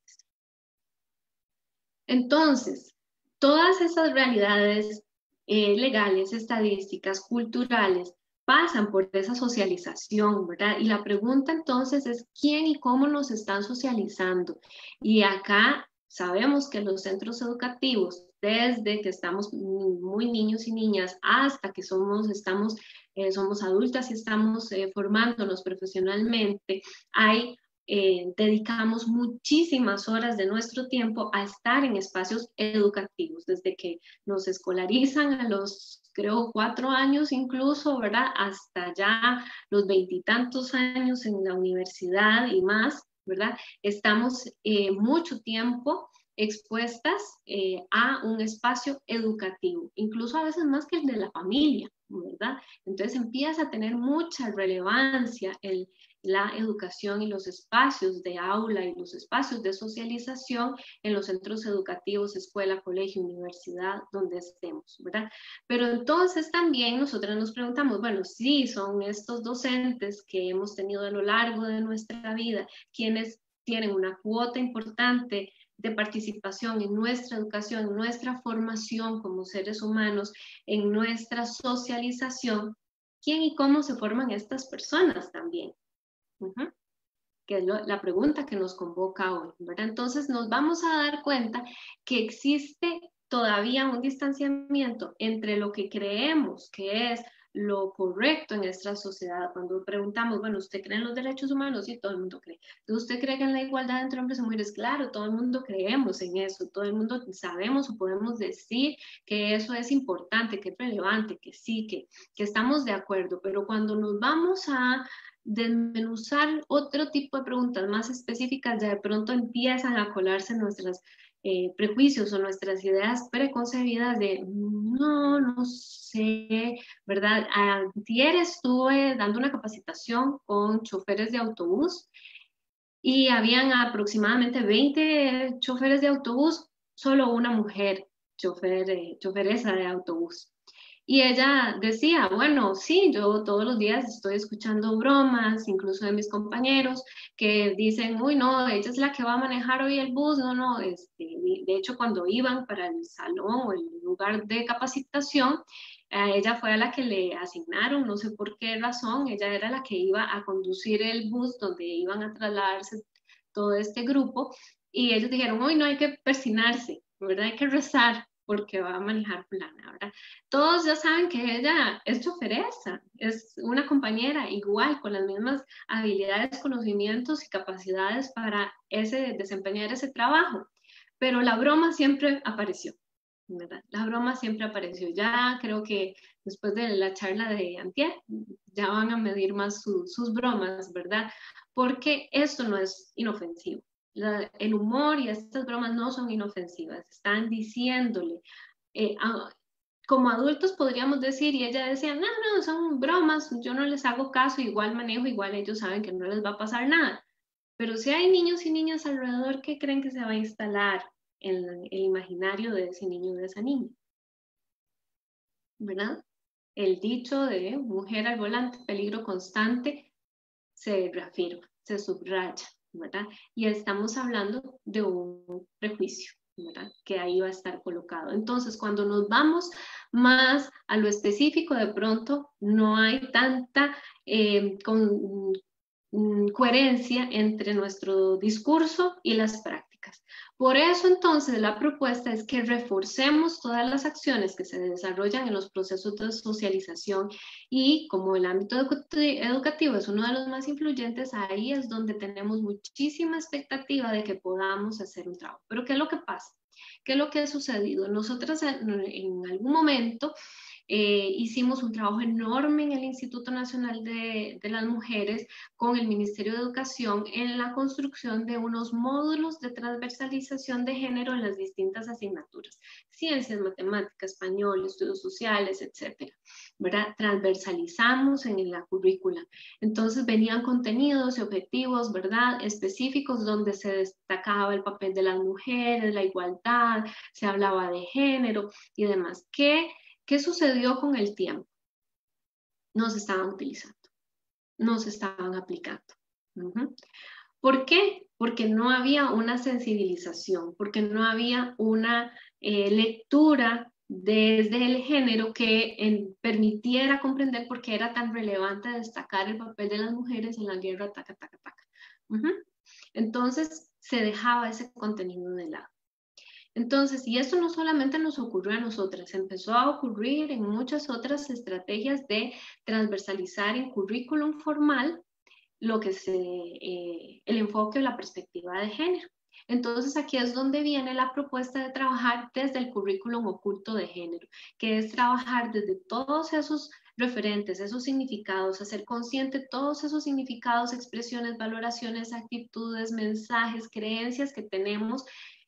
Entonces, todas esas realidades eh, legales, estadísticas, culturales, pasan por esa socialización, ¿verdad? Y la pregunta entonces es, ¿quién y cómo nos están socializando? Y acá sabemos que los centros educativos, desde que estamos muy niños y niñas hasta que somos, estamos, eh, somos adultas y estamos eh, formándonos profesionalmente, hay Eh, dedicamos muchísimas horas de nuestro tiempo a estar en espacios educativos, desde que nos escolarizan a los, creo, cuatro años incluso, ¿verdad? Hasta ya los veintitantos años en la universidad y más, ¿verdad? Estamos eh, mucho tiempo expuestas eh, a un espacio educativo, incluso a veces más que el de la familia, ¿verdad? Entonces empieza a tener mucha relevancia el la educación y los espacios de aula y los espacios de socialización en los centros educativos, escuela, colegio, universidad, donde estemos, ¿verdad? Pero entonces también nosotros nos preguntamos, bueno, sí, son estos docentes que hemos tenido a lo largo de nuestra vida, quienes tienen una cuota importante de participación en nuestra educación, en nuestra formación como seres humanos, en nuestra socialización, ¿quién y cómo se forman estas personas también? Uh-huh. que es lo, la pregunta que nos convoca hoy, ¿verdad? Entonces nos vamos a dar cuenta que existe todavía un distanciamiento entre lo que creemos que es lo correcto en nuestra sociedad. Cuando preguntamos, bueno, ¿usted cree en los derechos humanos? Sí, todo el mundo cree. ¿Usted cree que en la igualdad entre hombres y mujeres? Claro, todo el mundo creemos en eso, todo el mundo sabemos o podemos decir que eso es importante, que es relevante, que sí, que, que estamos de acuerdo, pero cuando nos vamos a desmenuzar otro tipo de preguntas más específicas, ya de pronto empiezan a colarse nuestras Eh, prejuicios o nuestras ideas preconcebidas de no, no sé, ¿verdad? Ayer estuve dando una capacitación con choferes de autobús y habían aproximadamente veinte choferes de autobús, solo una mujer chofer, eh, choferesa de autobús. Y ella decía, bueno, sí, yo todos los días estoy escuchando bromas, incluso de mis compañeros, que dicen, uy, no, ella es la que va a manejar hoy el bus, no, no, este, de hecho cuando iban para el salón o el lugar de capacitación, a ella fue a la que le asignaron, no sé por qué razón, ella era la que iba a conducir el bus donde iban a trasladarse todo este grupo, y ellos dijeron, uy, no hay que persinarse, ¿verdad? Hay que rezar, porque va a manejar fulana, ¿verdad? Todos ya saben que ella es choferesa, es una compañera igual, con las mismas habilidades, conocimientos y capacidades para ese, desempeñar ese trabajo, pero la broma siempre apareció, ¿verdad? La broma siempre apareció. Ya creo que después de la charla de antier, ya van a medir más su, sus bromas, ¿verdad? Porque esto no es inofensivo. La, el humor y estas bromas no son inofensivas, están diciéndole, eh, a, como adultos podríamos decir, y ella decía, no, no, son bromas, yo no les hago caso, igual manejo, igual ellos saben que no les va a pasar nada. Pero si hay niños y niñas alrededor, ¿qué creen que se va a instalar en el imaginario de ese niño o de esa niña? ¿Verdad? El dicho de mujer al volante, peligro constante, se reafirma, se subraya, ¿verdad? Y estamos hablando de un prejuicio, ¿verdad? Que ahí va a estar colocado. Entonces, cuando nos vamos más a lo específico, de pronto no hay tanta eh, con, mm, coherencia entre nuestro discurso y las prácticas. Por eso, entonces, la propuesta es que reforcemos todas las acciones que se desarrollan en los procesos de socialización y como el ámbito educativo es uno de los más influyentes, ahí es donde tenemos muchísima expectativa de que podamos hacer un trabajo. Pero ¿qué es lo que pasa? ¿Qué es lo que ha sucedido? Nosotras en, en algún momento eh, hicimos un trabajo enorme en el Instituto Nacional de, de las Mujeres con el Ministerio de Educación en la construcción de unos módulos de transversalización de género en las distintas asignaturas, ciencias, matemáticas, español, estudios sociales, etcétera, ¿verdad? Transversalizamos en la currícula. Entonces venían contenidos y objetivos, ¿verdad? Específicos donde se destacaba el papel de las mujeres, la igualdad, se hablaba de género y demás. ¿Qué, qué sucedió con el tiempo? No se estaban utilizando, no se estaban aplicando. Uh-huh. ¿Por qué? Porque no había una sensibilización, porque no había una eh, lectura desde el género que en, permitiera comprender por qué era tan relevante destacar el papel de las mujeres en la guerra, taca, taca, taca. Uh-huh. Entonces se dejaba ese contenido de lado. Entonces, y esto no solamente nos ocurrió a nosotras, empezó a ocurrir en muchas otras estrategias de transversalizar en currículum formal lo que es eh, el enfoque o la perspectiva de género. Entonces aquí es donde viene la propuesta de trabajar desde el currículum oculto de género, que es trabajar desde todos esos referentes, esos significados, hacer consciente todos esos significados, expresiones, valoraciones, actitudes, mensajes, creencias que tenemos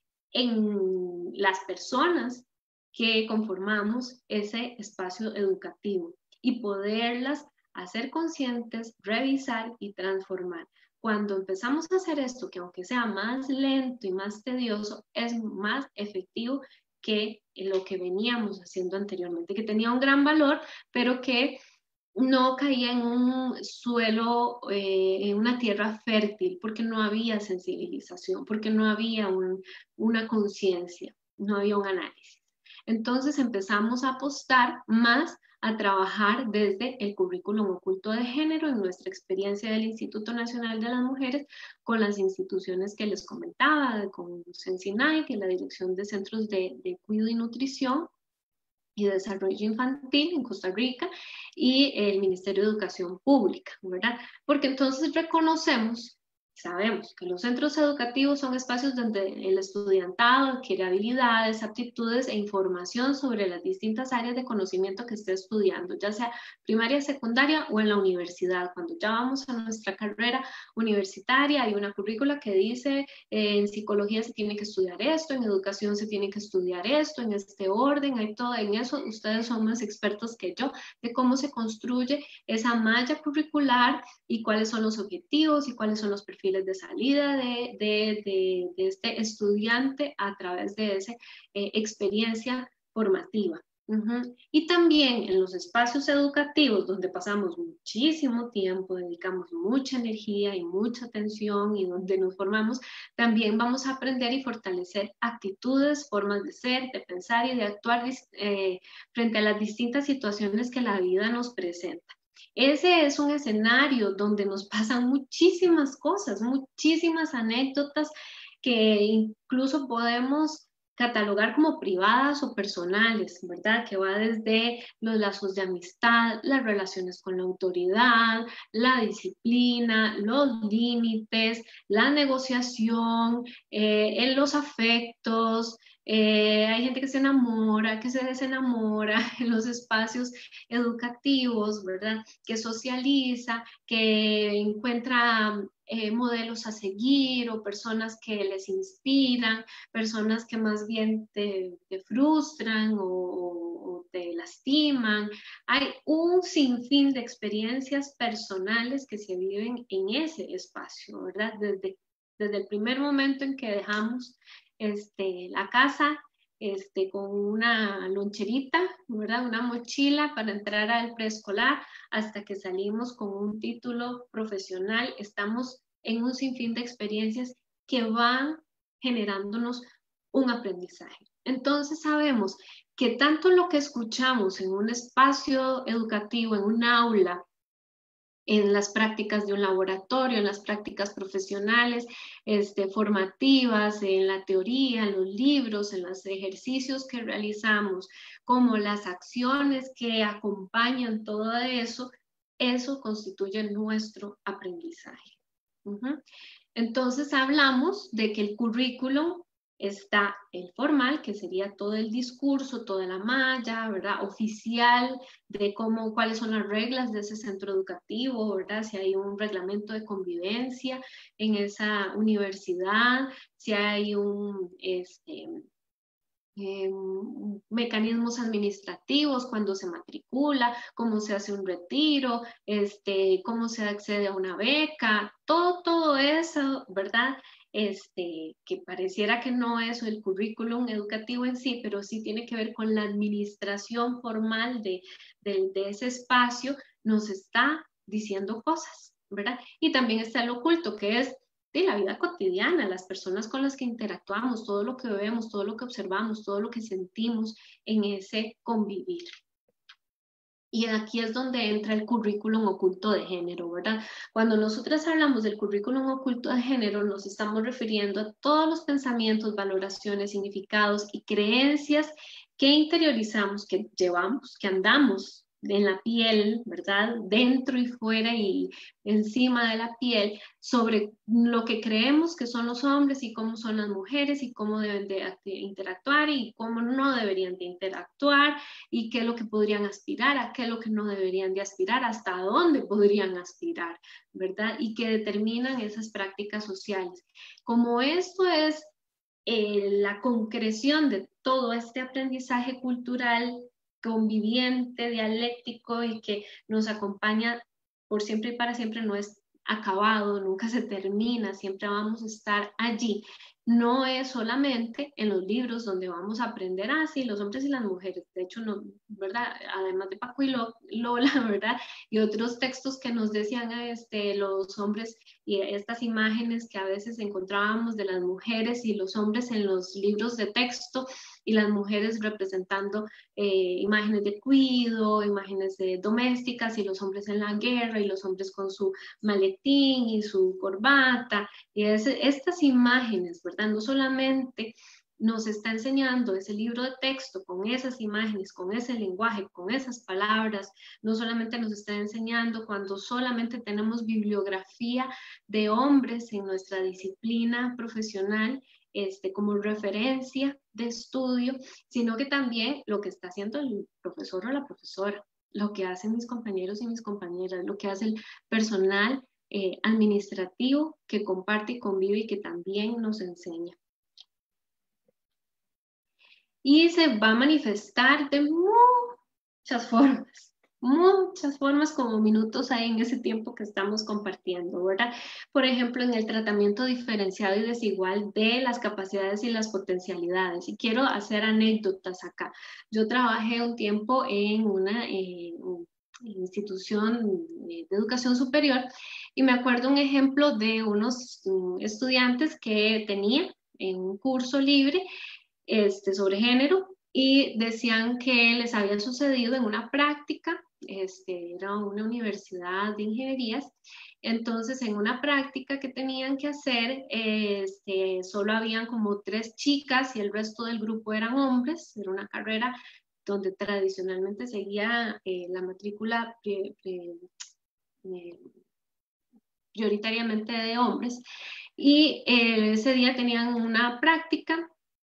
en las personas que conformamos ese espacio educativo y poderlas hacer conscientes, revisar y transformar. Cuando empezamos a hacer esto, que aunque sea más lento y más tedioso, es más efectivo que lo que veníamos haciendo anteriormente, que tenía un gran valor, pero que no caía en un suelo, eh, en una tierra fértil, porque no había sensibilización, porque no había un, una conciencia, no había un análisis. Entonces empezamos a apostar más a trabajar desde el currículum oculto de género en nuestra experiencia del Instituto Nacional de las Mujeres con las instituciones que les comentaba, con Sensinay, que es la Dirección de Centros de, de Cuidado y Nutrición y Desarrollo Infantil en Costa Rica, y el Ministerio de Educación Pública, ¿verdad? Porque entonces reconocemos, sabemos que los centros educativos son espacios donde el estudiantado adquiere habilidades, aptitudes e información sobre las distintas áreas de conocimiento que esté estudiando, ya sea primaria, secundaria o en la universidad. Cuando ya vamos a nuestra carrera universitaria, hay una currícula que dice eh, en psicología se tiene que estudiar esto, en educación se tiene que estudiar esto, en este orden, hay todo en eso. Ustedes son más expertos que yo de cómo se construye esa malla curricular y cuáles son los objetivos y cuáles son los perfiles de salida de, de, de, de este estudiante a través de esa eh, experiencia formativa. Uh-huh. Y también en los espacios educativos donde pasamos muchísimo tiempo, dedicamos mucha energía y mucha atención y donde nos formamos, también vamos a aprender y fortalecer actitudes, formas de ser, de pensar y de actuar eh, frente a las distintas situaciones que la vida nos presenta. Ese es un escenario donde nos pasan muchísimas cosas, muchísimas anécdotas que incluso podemos catalogar como privadas o personales, ¿verdad? Que va desde los lazos de amistad, las relaciones con la autoridad, la disciplina, los límites, la negociación, eh, en los afectos. Eh, hay gente que se enamora, que se desenamora en los espacios educativos, ¿verdad? Que socializa, que encuentra eh, modelos a seguir o personas que les inspiran, personas que más bien te, te frustran o, o te lastiman. Hay un sinfín de experiencias personales que se viven en ese espacio, ¿verdad? Desde, desde el primer momento en que dejamos este, la casa este, con una loncherita, ¿verdad? Una mochila para entrar al preescolar, hasta que salimos con un título profesional. Estamos en un sinfín de experiencias que van generándonos un aprendizaje. Entonces sabemos que tanto lo que escuchamos en un espacio educativo, en un aula, en las prácticas de un laboratorio, en las prácticas profesionales, este, formativas, en la teoría, en los libros, en los ejercicios que realizamos, como las acciones que acompañan todo eso, eso constituye nuestro aprendizaje. Uh-huh. Entonces hablamos de que el currículum está el formal, que sería todo el discurso, toda la malla, ¿verdad? Oficial de cómo, cuáles son las reglas de ese centro educativo, ¿verdad? Si hay un reglamento de convivencia en esa universidad, si hay un, este, eh, mecanismos administrativos cuando se matricula, cómo se hace un retiro, este, cómo se accede a una beca, todo, todo eso, ¿verdad? Este, que pareciera que no es el currículum educativo en sí, pero sí tiene que ver con la administración formal de, de, de ese espacio, nos está diciendo cosas, ¿verdad? Y también está el oculto, que es de la vida cotidiana, las personas con las que interactuamos, todo lo que vemos, todo lo que observamos, todo lo que sentimos en ese convivir. Y aquí es donde entra el currículum oculto de género, ¿verdad? Cuando nosotras hablamos del currículum oculto de género, nos estamos refiriendo a todos los pensamientos, valoraciones, significados y creencias que interiorizamos, que llevamos, que andamos en la piel, ¿verdad? Dentro y fuera y encima de la piel, sobre lo que creemos que son los hombres y cómo son las mujeres y cómo deben de interactuar y cómo no deberían de interactuar y qué es lo que podrían aspirar, a qué es lo que no deberían de aspirar, hasta dónde podrían aspirar, ¿verdad? Y que determinan esas prácticas sociales. Como esto es eh, la concreción de todo este aprendizaje cultural conviviente, dialéctico y que nos acompaña por siempre y para siempre, no es acabado, nunca se termina, siempre vamos a estar allí. no es solamente en los libros donde vamos a aprender, ah, sí, los hombres y las mujeres, de hecho, no, ¿verdad? Además de Paco y Lola, ¿verdad? Y otros textos que nos decían este, los hombres y estas imágenes que a veces encontrábamos de las mujeres y los hombres en los libros de texto y las mujeres representando eh, imágenes de cuido, imágenes de domésticas y los hombres en la guerra y los hombres con su maletín y su corbata. Y es, estas imágenes, ¿verdad? No solamente nos está enseñando ese libro de texto con esas imágenes, con ese lenguaje, con esas palabras, no solamente nos está enseñando cuando solamente tenemos bibliografía de hombres en nuestra disciplina profesional, este, como referencia de estudio, sino que también lo que está haciendo el profesor o la profesora, lo que hacen mis compañeros y mis compañeras, lo que hace el personal eh, administrativo que comparte y convive y que también nos enseña. Y se va a manifestar de muchas formas. Muchas formas como minutos hay en ese tiempo que estamos compartiendo, ¿verdad? Por ejemplo, en el tratamiento diferenciado y desigual de las capacidades y las potencialidades. Y quiero hacer anécdotas acá. Yo trabajé un tiempo en una eh, institución de educación superior y me acuerdo un ejemplo de unos um, estudiantes que tenían en un curso libre este, sobre género, y decían que les había sucedido en una práctica, este, era una universidad de ingenierías, entonces en una práctica que tenían que hacer, este, solo habían como tres chicas y el resto del grupo eran hombres, era una carrera donde tradicionalmente seguía eh, la matrícula pre, pre, eh, prioritariamente de hombres, y eh, ese día tenían una práctica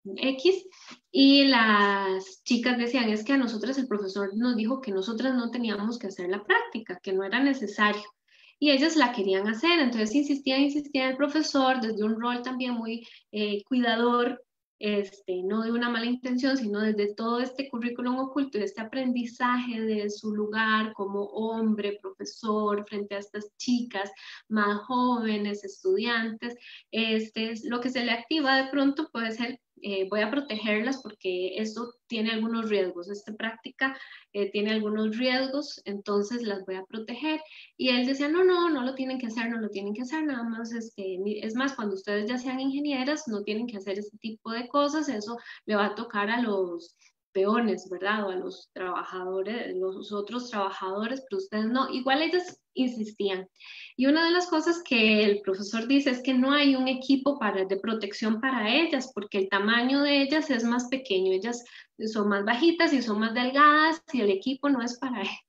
X, y las chicas decían, es que a nosotras el profesor nos dijo que nosotras no teníamos que hacer la práctica, que no era necesario, y ellas la querían hacer, entonces insistía, insistía el profesor desde un rol también muy eh, cuidador, este, no de una mala intención, sino desde todo este currículum oculto, este aprendizaje de su lugar como hombre, profesor, frente a estas chicas más jóvenes, estudiantes, este, lo que se le activa de pronto puede ser, eh, voy a protegerlas porque esto tiene algunos riesgos, esta práctica eh, tiene algunos riesgos, entonces las voy a proteger. Y él decía, no, no, no lo tienen que hacer, no lo tienen que hacer, nada más, este, es más, cuando ustedes ya sean ingenieras, no tienen que hacer este tipo de cosas, eso le va a tocar a los peones, ¿verdad? O a los trabajadores, los otros trabajadores, pero ustedes no. Igual ellas insistían. Y una de las cosas que el profesor dice es que no hay un equipo para, de protección para ellas, porque el tamaño de ellas es más pequeño, ellas son más bajitas y son más delgadas y el equipo no es para ellas.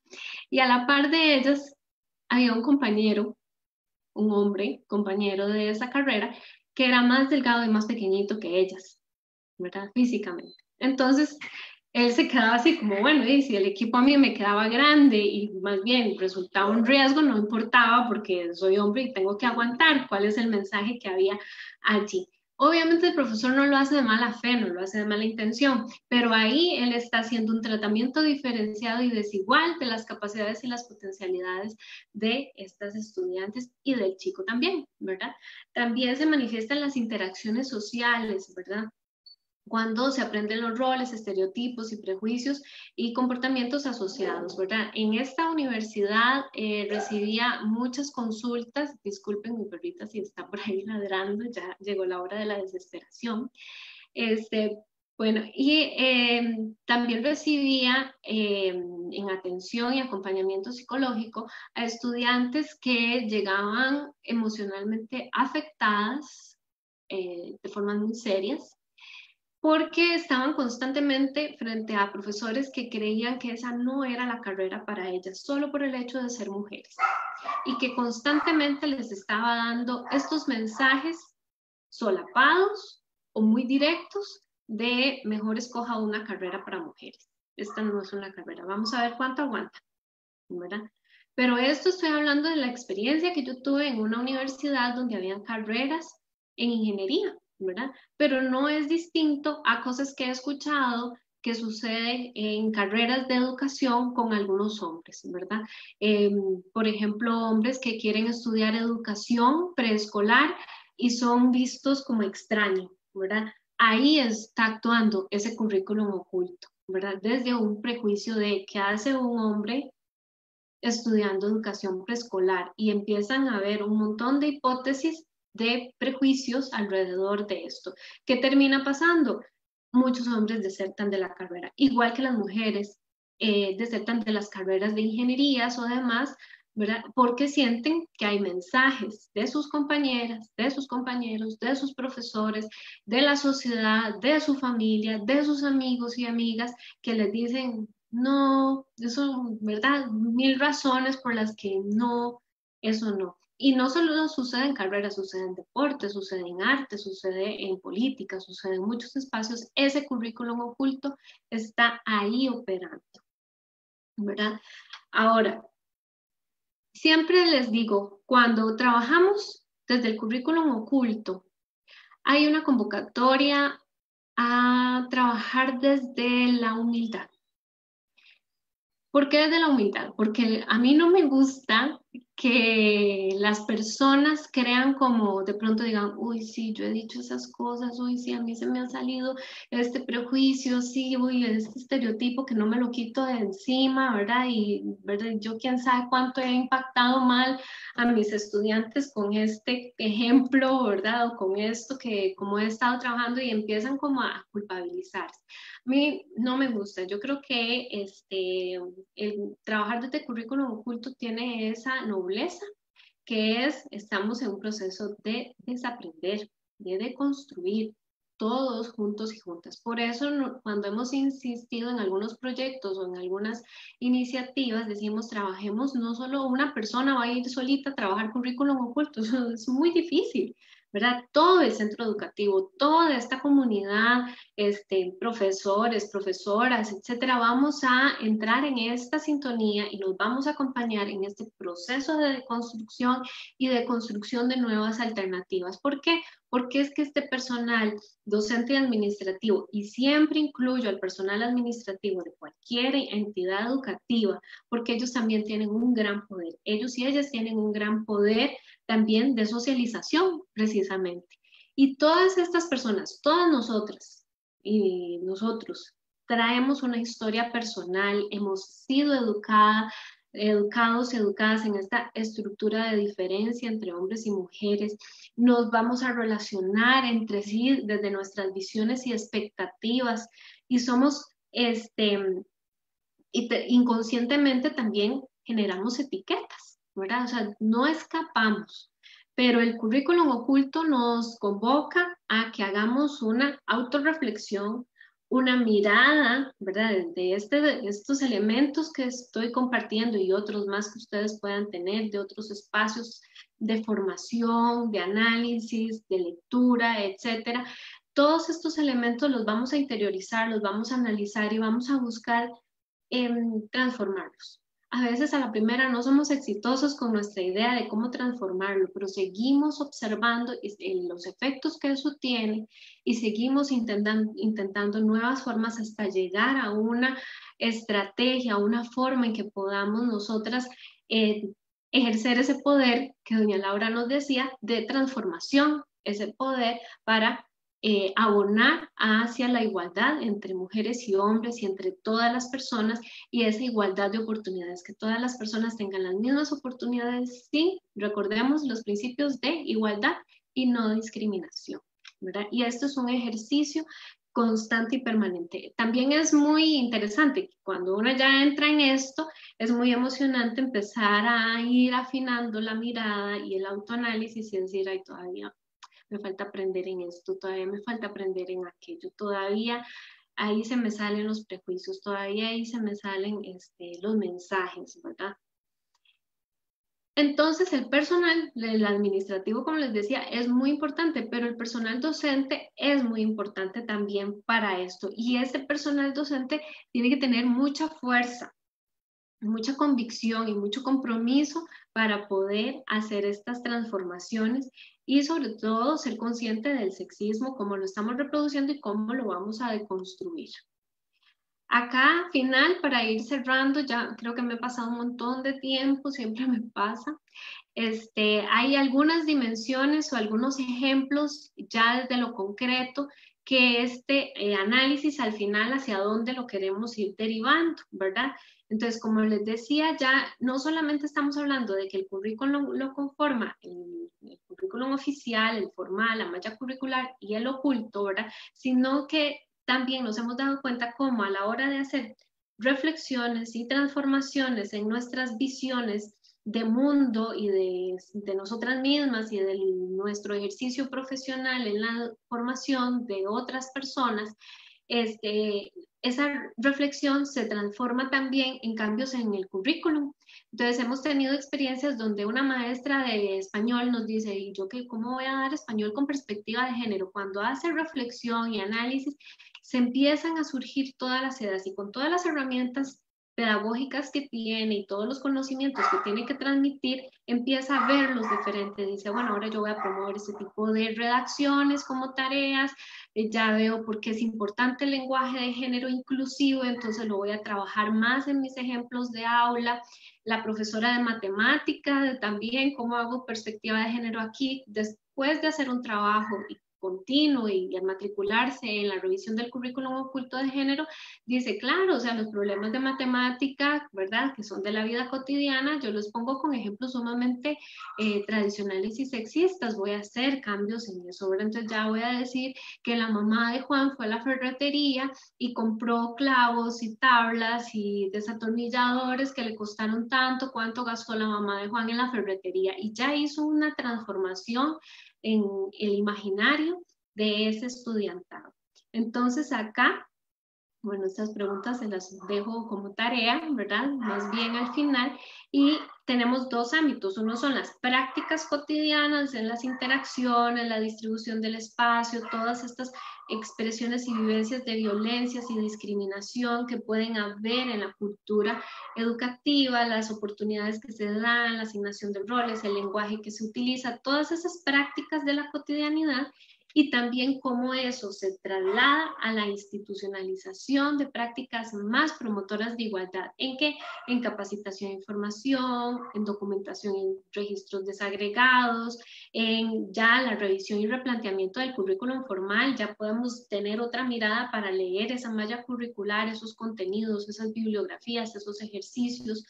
Y a la par de ellas había un compañero, un hombre, compañero de esa carrera, que era más delgado y más pequeñito que ellas, ¿verdad? Físicamente. Entonces, él se quedaba así como, bueno, y si el equipo a mí me quedaba grande y más bien resultaba un riesgo, no importaba porque soy hombre y tengo que aguantar. ¿Cuál es el mensaje que había allí? Obviamente el profesor no lo hace de mala fe, no lo hace de mala intención, pero ahí él está haciendo un tratamiento diferenciado y desigual de las capacidades y las potencialidades de estas estudiantes y del chico también, ¿verdad? También se manifiestan las interacciones sociales, ¿verdad? Cuando se aprenden los roles, estereotipos y prejuicios y comportamientos asociados, ¿verdad? En esta universidad eh, recibía muchas consultas, disculpen mi perrita si está por ahí ladrando, ya llegó la hora de la desesperación. Este, bueno, y eh, también recibía eh, en atención y acompañamiento psicológico a estudiantes que llegaban emocionalmente afectadas eh, de formas muy serias, porque estaban constantemente frente a profesores que creían que esa no era la carrera para ellas, solo por el hecho de ser mujeres, y que constantemente les estaba dando estos mensajes solapados o muy directos de mejor escoja una carrera para mujeres. Esta no es una carrera, vamos a ver cuánto aguanta, ¿verdad? Pero esto estoy hablando de la experiencia que yo tuve en una universidad donde habían carreras en ingeniería, ¿verdad? Pero no es distinto a cosas que he escuchado que suceden en carreras de educación con algunos hombres, ¿verdad? Eh, por ejemplo, hombres que quieren estudiar educación preescolar, y son vistos como extraños, ¿verdad? Ahí está actuando ese currículum oculto, ¿verdad? Desde un prejuicio de qué hace un hombre estudiando educación preescolar, y empiezan a haber un montón de hipótesis de prejuicios alrededor de esto. ¿Qué termina pasando? Muchos hombres desertan de la carrera, igual que las mujeres eh, desertan de las carreras de ingenierías o demás, ¿verdad? Porque sienten que hay mensajes de sus compañeras, de sus compañeros, de sus profesores, de la sociedad, de su familia, de sus amigos y amigas que les dicen, no, eso, ¿verdad? Mil razones por las que no, eso no. Y no solo sucede en carreras, sucede en deporte, sucede en arte, sucede en política, sucede en muchos espacios. Ese currículum oculto está ahí operando, ¿verdad? Ahora, siempre les digo, cuando trabajamos desde el currículum oculto, hay una convocatoria a trabajar desde la humildad. ¿Por qué desde la humildad? Porque a mí no me gusta que las personas crean como de pronto digan, uy, sí, yo he dicho esas cosas, uy, sí, a mí se me ha salido este prejuicio, sí, uy, este estereotipo que no me lo quito de encima, ¿verdad? Y ¿verdad? Yo quién sabe cuánto he impactado mal a mis estudiantes con este ejemplo, ¿verdad? O con esto que como he estado trabajando, y empiezan como a culpabilizarse. A mí no me gusta, yo creo que este, el trabajar desde currículum oculto tiene esa nobleza, que es, estamos en un proceso de desaprender, de deconstruir, todos juntos y juntas. Por eso no, cuando hemos insistido en algunos proyectos o en algunas iniciativas, decimos trabajemos, no solo una persona va a ir solita a trabajar currículum oculto, eso es muy difícil, ¿verdad? Todo el centro educativo, toda esta comunidad, este, profesores, profesoras, etcétera, vamos a entrar en esta sintonía y nos vamos a acompañar en este proceso de deconstrucción y de construcción de nuevas alternativas. ¿Por qué? Porque es que este personal docente y administrativo, y siempre incluyo al personal administrativo de cualquier entidad educativa, porque ellos también tienen un gran poder, ellos y ellas tienen un gran poder también de socialización, precisamente. Y todas estas personas, todas nosotras y nosotros, traemos una historia personal, hemos sido educadas, educados, educadas en esta estructura de diferencia entre hombres y mujeres, nos vamos a relacionar entre sí desde nuestras visiones y expectativas, y somos, este, y te, inconscientemente también generamos etiquetas, ¿verdad? O sea, no escapamos, pero el currículum oculto nos convoca a que hagamos una autorreflexión, una mirada, ¿verdad? De, este, de estos elementos que estoy compartiendo y otros más que ustedes puedan tener, de otros espacios de formación, de análisis, de lectura, etcétera. Todos estos elementos los vamos a interiorizar, los vamos a analizar y vamos a buscar eh, transformarlos. A veces a la primera no somos exitosos con nuestra idea de cómo transformarlo, pero seguimos observando los efectos que eso tiene y seguimos intentando, intentando nuevas formas hasta llegar a una estrategia, una forma en que podamos nosotras eh, ejercer ese poder que doña Laura nos decía de transformación, ese poder para Eh, abonar hacia la igualdad entre mujeres y hombres y entre todas las personas, y esa igualdad de oportunidades, que todas las personas tengan las mismas oportunidades, sí, recordemos los principios de igualdad y no discriminación, ¿verdad? Y esto es un ejercicio constante y permanente. También es muy interesante, cuando uno ya entra en esto, es muy emocionante empezar a ir afinando la mirada y el autoanálisis y decir, ay, todavía me falta aprender en esto, todavía me falta aprender en aquello, todavía ahí se me salen los prejuicios, todavía ahí se me salen este, los mensajes, ¿verdad? Entonces el personal, el administrativo, como les decía, es muy importante, pero el personal docente es muy importante también para esto, y ese personal docente tiene que tener mucha fuerza, mucha convicción y mucho compromiso para poder hacer estas transformaciones, y sobre todo ser consciente del sexismo, cómo lo estamos reproduciendo y cómo lo vamos a deconstruir. Acá, al final, para ir cerrando, ya creo que me he pasado un montón de tiempo, siempre me pasa. Este, hay algunas dimensiones o algunos ejemplos ya desde lo concreto que este eh, análisis al final hacia dónde lo queremos ir derivando, ¿verdad? Entonces, como les decía, ya no solamente estamos hablando de que el currículum lo conforma el, el currículum oficial, el formal, la malla curricular y el oculto, ¿verdad? Sino que también nos hemos dado cuenta cómo a la hora de hacer reflexiones y transformaciones en nuestras visiones de mundo y de, de nosotras mismas y de nuestro ejercicio profesional en la formación de otras personas, este, esa reflexión se transforma también en cambios en el currículum. Entonces hemos tenido experiencias donde una maestra de español nos dice, ¿y yo qué, cómo voy a dar español con perspectiva de género? Cuando hace reflexión y análisis, se empiezan a surgir todas las ideas y con todas las herramientas pedagógicas que tiene y todos los conocimientos que tiene que transmitir, empieza a verlos diferentes. Dice, bueno, ahora yo voy a promover este tipo de redacciones como tareas, eh, ya veo por qué es importante el lenguaje de género inclusivo, entonces lo voy a trabajar más en mis ejemplos de aula. La profesora de matemática también, cómo hago perspectiva de género aquí, después de hacer un trabajo continuo y al matricularse en la revisión del currículum oculto de género, dice, claro, o sea, los problemas de matemática, ¿verdad?, que son de la vida cotidiana, yo los pongo con ejemplos sumamente eh, tradicionales y sexistas, voy a hacer cambios en eso, ¿verdad? Entonces ya voy a decir que la mamá de Juan fue a la ferretería y compró clavos y tablas y desatornilladores que le costaron tanto, cuánto gastó la mamá de Juan en la ferretería, y ya hizo una transformación en el imaginario de ese estudiantado. Entonces acá, bueno, estas preguntas se las dejo como tarea, ¿verdad? Más bien al final. Y tenemos dos ámbitos. Uno son las prácticas cotidianas, en las interacciones, la distribución del espacio, todas estas expresiones y vivencias de violencias y discriminación que pueden haber en la cultura educativa, las oportunidades que se dan, la asignación de roles, el lenguaje que se utiliza, todas esas prácticas de la cotidianidad. Y también cómo eso se traslada a la institucionalización de prácticas más promotoras de igualdad. ¿En qué? En capacitación e información, en documentación en registros desagregados, en ya la revisión y replanteamiento del currículum formal. Ya podemos tener otra mirada para leer esa malla curricular, esos contenidos, esas bibliografías, esos ejercicios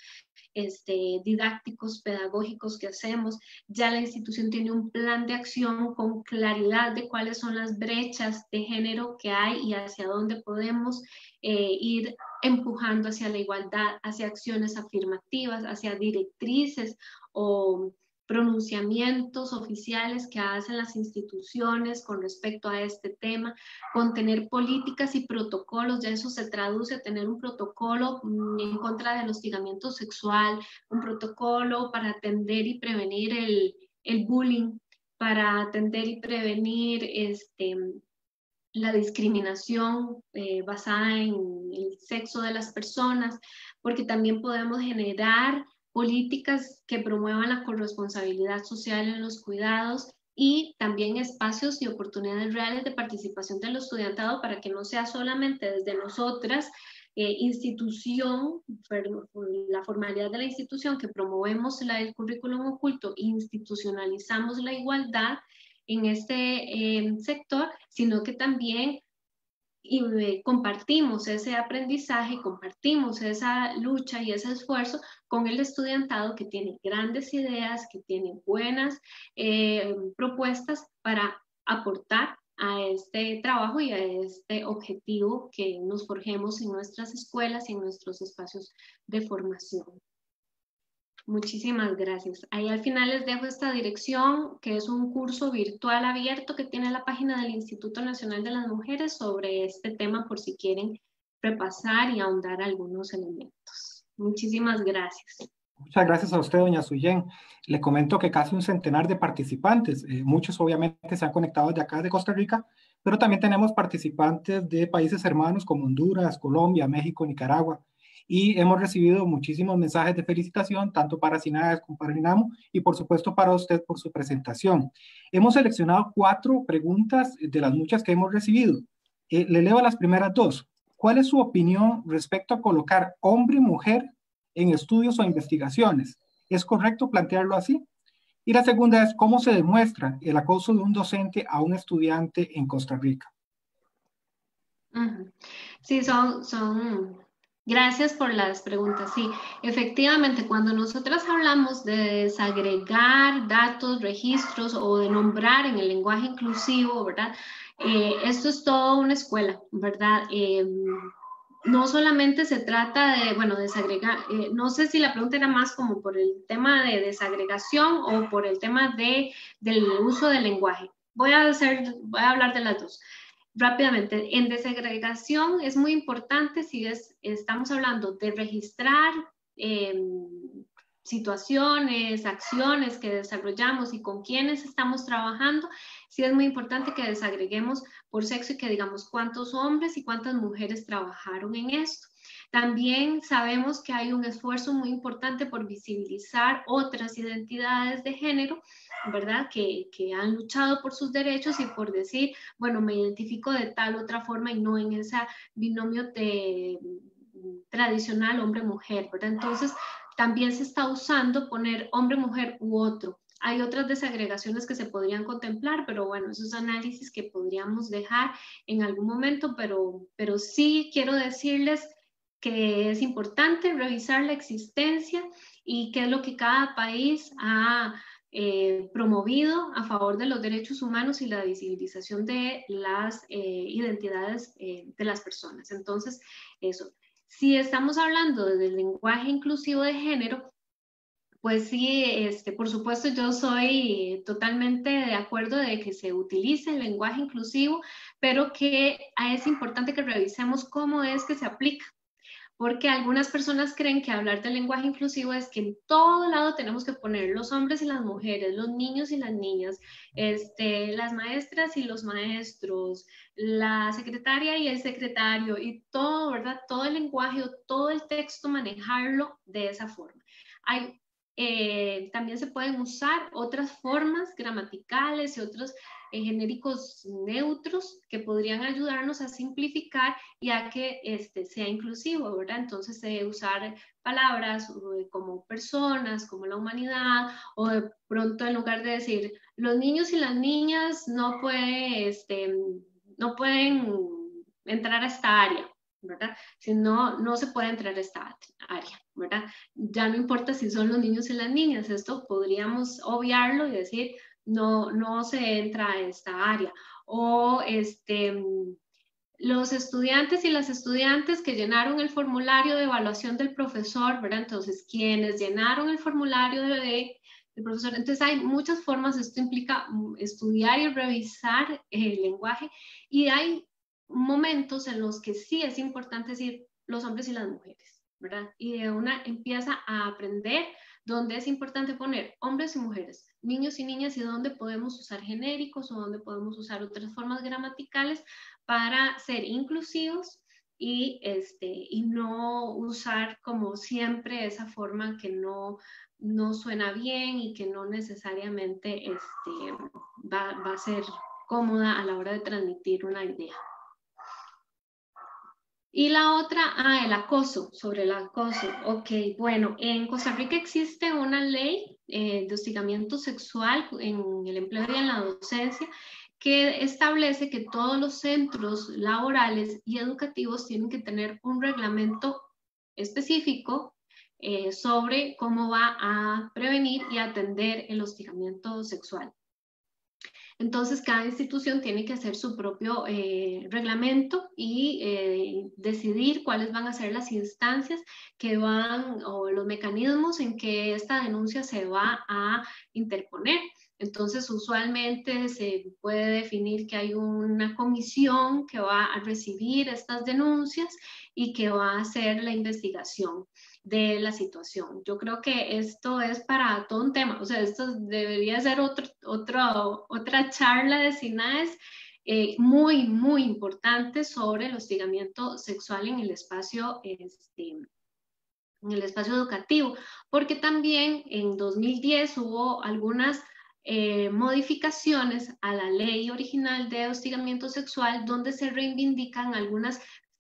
este, didácticos, pedagógicos que hacemos. Ya la institución tiene un plan de acción con claridad de cuáles son las brechas de género que hay y hacia dónde podemos eh, ir empujando hacia la igualdad, hacia acciones afirmativas, hacia directrices o pronunciamientos oficiales que hacen las instituciones con respecto a este tema, con tener políticas y protocolos. Ya eso se traduce a tener un protocolo en contra del hostigamiento sexual, un protocolo para atender y prevenir el, el bullying, para atender y prevenir este, la discriminación eh, basada en el sexo de las personas, porque también podemos generar políticas que promuevan la corresponsabilidad social en los cuidados y también espacios y oportunidades reales de participación del estudiantado para que no sea solamente desde nosotras, eh, institución, la formalidad de la institución, que promovemos la, el currículum oculto, institucionalizamos la igualdad en este eh, sector, sino que también y eh, compartimos ese aprendizaje, compartimos esa lucha y ese esfuerzo con el estudiantado que tiene grandes ideas, que tiene buenas eh, propuestas para aportar a este trabajo y a este objetivo que nos forjemos en nuestras escuelas y en nuestros espacios de formación. Muchísimas gracias. Ahí al final les dejo esta dirección, que es un curso virtual abierto que tiene la página del Instituto Nacional de las Mujeres sobre este tema, por si quieren repasar y ahondar algunos elementos. Muchísimas gracias. Muchas gracias a usted, doña Suyen. Le comento que casi un centenar de participantes, eh, muchos obviamente se han conectado de acá de Costa Rica, pero también tenemos participantes de países hermanos como Honduras, Colombia, México, Nicaragua. Y hemos recibido muchísimos mensajes de felicitación, tanto para SINAES como para INAMU, y por supuesto para usted por su presentación. Hemos seleccionado cuatro preguntas de las muchas que hemos recibido. Eh, le leo las primeras dos. ¿Cuál es su opinión respecto a colocar hombre y mujer en estudios o investigaciones? ¿Es correcto plantearlo así? Y la segunda es, ¿cómo se demuestra el acoso de un docente a un estudiante en Costa Rica? Uh-huh. Sí, son, son, gracias por las preguntas. Sí, efectivamente, cuando nosotras hablamos de desagregar datos, registros o de nombrar en el lenguaje inclusivo, ¿verdad? Eh, esto es toda una escuela, ¿verdad? Eh, no solamente se trata de, bueno, desagregar, eh, no sé si la pregunta era más como por el tema de desagregación o por el tema de, del uso del lenguaje. Voy a, hacer, voy a hablar de las dos. Rápidamente, en desagregación es muy importante si es, estamos hablando de registrar eh, situaciones, acciones que desarrollamos y con quienes estamos trabajando, sí es muy importante que desagreguemos por sexo y que digamos cuántos hombres y cuántas mujeres trabajaron en esto. También sabemos que hay un esfuerzo muy importante por visibilizar otras identidades de género, ¿verdad? Que, que han luchado por sus derechos y por decir, bueno, me identifico de tal otra forma y no en ese binomio de, tradicional hombre-mujer, ¿verdad? Entonces, también se está usando poner hombre-mujer u otro. Hay otras desagregaciones que se podrían contemplar, pero bueno, esos análisis que podríamos dejar en algún momento, pero, pero sí quiero decirles que es importante revisar la existencia y qué es lo que cada país ha eh, promovido a favor de los derechos humanos y la visibilización de las eh, identidades eh, de las personas. Entonces, eso. Si estamos hablando del lenguaje inclusivo de género, pues sí, este, por supuesto yo soy totalmente de acuerdo de que se utilice el lenguaje inclusivo, pero que es importante que revisemos cómo es que se aplica. Porque algunas personas creen que hablar del lenguaje inclusivo es que en todo lado tenemos que poner los hombres y las mujeres, los niños y las niñas, este, las maestras y los maestros, la secretaria y el secretario, y todo, ¿verdad? Todo el lenguaje o todo el texto, manejarlo de esa forma. Hay, eh, también se pueden usar otras formas gramaticales y otros eh, genéricos neutros que podrían ayudarnos a simplificar y a que este, sea inclusivo, ¿verdad? Entonces, eh, usar palabras eh, como personas, como la humanidad, o de pronto en lugar de decir los niños y las niñas no, puede, este, no pueden entrar a esta área, ¿verdad? Si no, no se puede entrar a esta área, ¿verdad? Ya no importa si son los niños y las niñas, esto podríamos obviarlo y decir no, no se entra a esta área. O este, los estudiantes y las estudiantes que llenaron el formulario de evaluación del profesor, ¿verdad? Entonces, quienes llenaron el formulario de, del profesor, entonces hay muchas formas, esto implica estudiar y revisar el lenguaje, y hay momentos en los que sí es importante decir los hombres y las mujeres, ¿verdad? Y de una empieza a aprender donde es importante poner hombres y mujeres, niños y niñas, y donde podemos usar genéricos o donde podemos usar otras formas gramaticales para ser inclusivos y, este, y no usar como siempre esa forma que no, no suena bien y que no necesariamente este, va, va a ser cómoda a la hora de transmitir una idea. Y la otra, ah, el acoso, sobre el acoso. Ok, bueno, en Costa Rica existe una ley eh, de hostigamiento sexual en el empleo y en la docencia que establece que todos los centros laborales y educativos tienen que tener un reglamento específico eh, sobre cómo va a prevenir y atender el hostigamiento sexual. Entonces, cada institución tiene que hacer su propio eh, reglamento y eh, decidir cuáles van a ser las instancias que van o los mecanismos en que esta denuncia se va a interponer. Entonces, usualmente se puede definir que hay una comisión que va a recibir estas denuncias y que va a hacer la investigación de la situación. Yo creo que esto es para todo un tema, o sea, esto debería ser otro, otro, otra charla de SINAES eh, muy, muy importante sobre el hostigamiento sexual en el espacio, este, en el espacio educativo, porque también en dos mil diez hubo algunas eh, modificaciones a la ley original de hostigamiento sexual donde se reivindican algunas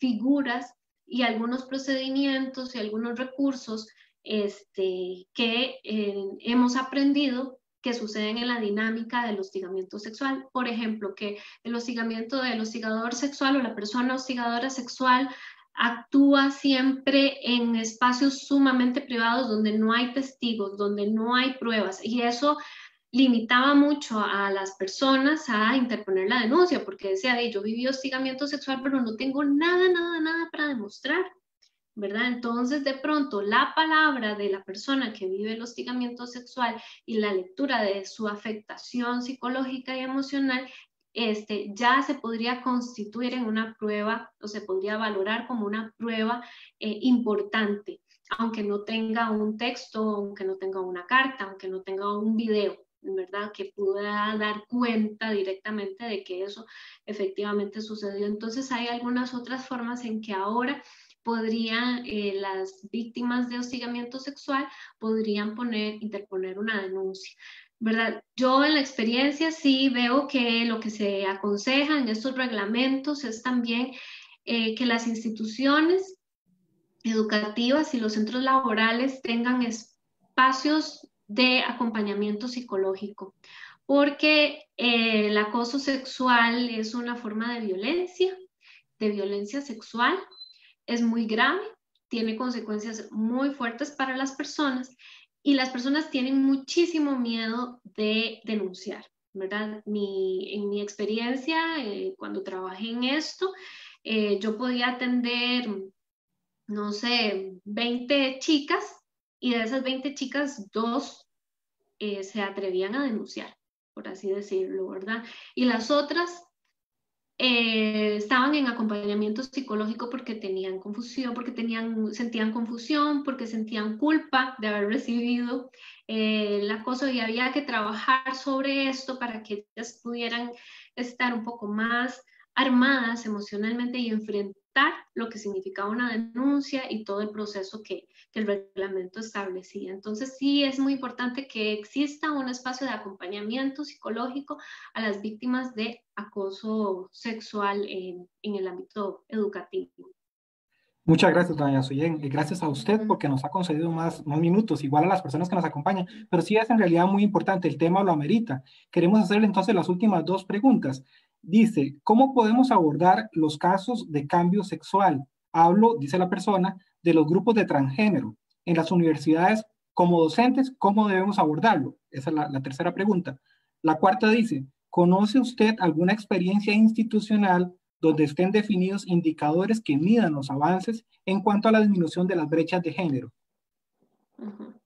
figuras y algunos procedimientos y algunos recursos este, que eh, hemos aprendido que suceden en la dinámica del hostigamiento sexual. Por ejemplo, que el hostigamiento del hostigador sexual o la persona hostigadora sexual actúa siempre en espacios sumamente privados donde no hay testigos, donde no hay pruebas, y eso limitaba mucho a las personas a interponer la denuncia, porque decía, yo viví hostigamiento sexual, pero no tengo nada, nada, nada para demostrar, ¿verdad? Entonces, de pronto, la palabra de la persona que vive el hostigamiento sexual y la lectura de su afectación psicológica y emocional, este, ya se podría constituir en una prueba o se podría valorar como una prueba eh, importante, aunque no tenga un texto, aunque no tenga una carta, aunque no tenga un video, ¿verdad? Que pueda dar cuenta directamente de que eso efectivamente sucedió. Entonces, hay algunas otras formas en que ahora podrían, eh, las víctimas de hostigamiento sexual podrían poner, interponer una denuncia, ¿verdad? Yo en la experiencia sí veo que lo que se aconseja en estos reglamentos es también eh, que las instituciones educativas y los centros laborales tengan espacios de acompañamiento psicológico, porque eh, el acoso sexual es una forma de violencia, de violencia sexual, es muy grave, tiene consecuencias muy fuertes para las personas y las personas tienen muchísimo miedo de denunciar, ¿verdad? Mi, en mi experiencia, eh, cuando trabajé en esto, eh, yo podía atender, no sé, veinte chicas y de esas veinte chicas, dos eh, se atrevían a denunciar, por así decirlo, ¿verdad? Y las otras Eh, estaban en acompañamiento psicológico porque tenían confusión, porque tenían, sentían confusión, porque sentían culpa de haber recibido eh, el acoso, y había que trabajar sobre esto para que ellas pudieran estar un poco más armadas emocionalmente y enfrentar lo que significaba una denuncia y todo el proceso que, que el reglamento establecía. Entonces sí es muy importante que exista un espacio de acompañamiento psicológico a las víctimas de acoso sexual en, en el ámbito educativo. Muchas gracias, doña Soyen. Gracias a usted porque nos ha concedido más, más minutos, igual a las personas que nos acompañan, pero sí es en realidad muy importante, el tema lo amerita. Queremos hacerle entonces las últimas dos preguntas. Dice, ¿cómo podemos abordar los casos de cambio sexual? Hablo, dice la persona, de los grupos de transgénero. En las universidades, como docentes, ¿cómo debemos abordarlo? Esa es la, la tercera pregunta. La cuarta dice, ¿conoce usted alguna experiencia institucional donde estén definidos indicadores que midan los avances en cuanto a la disminución de las brechas de género? Uh-huh.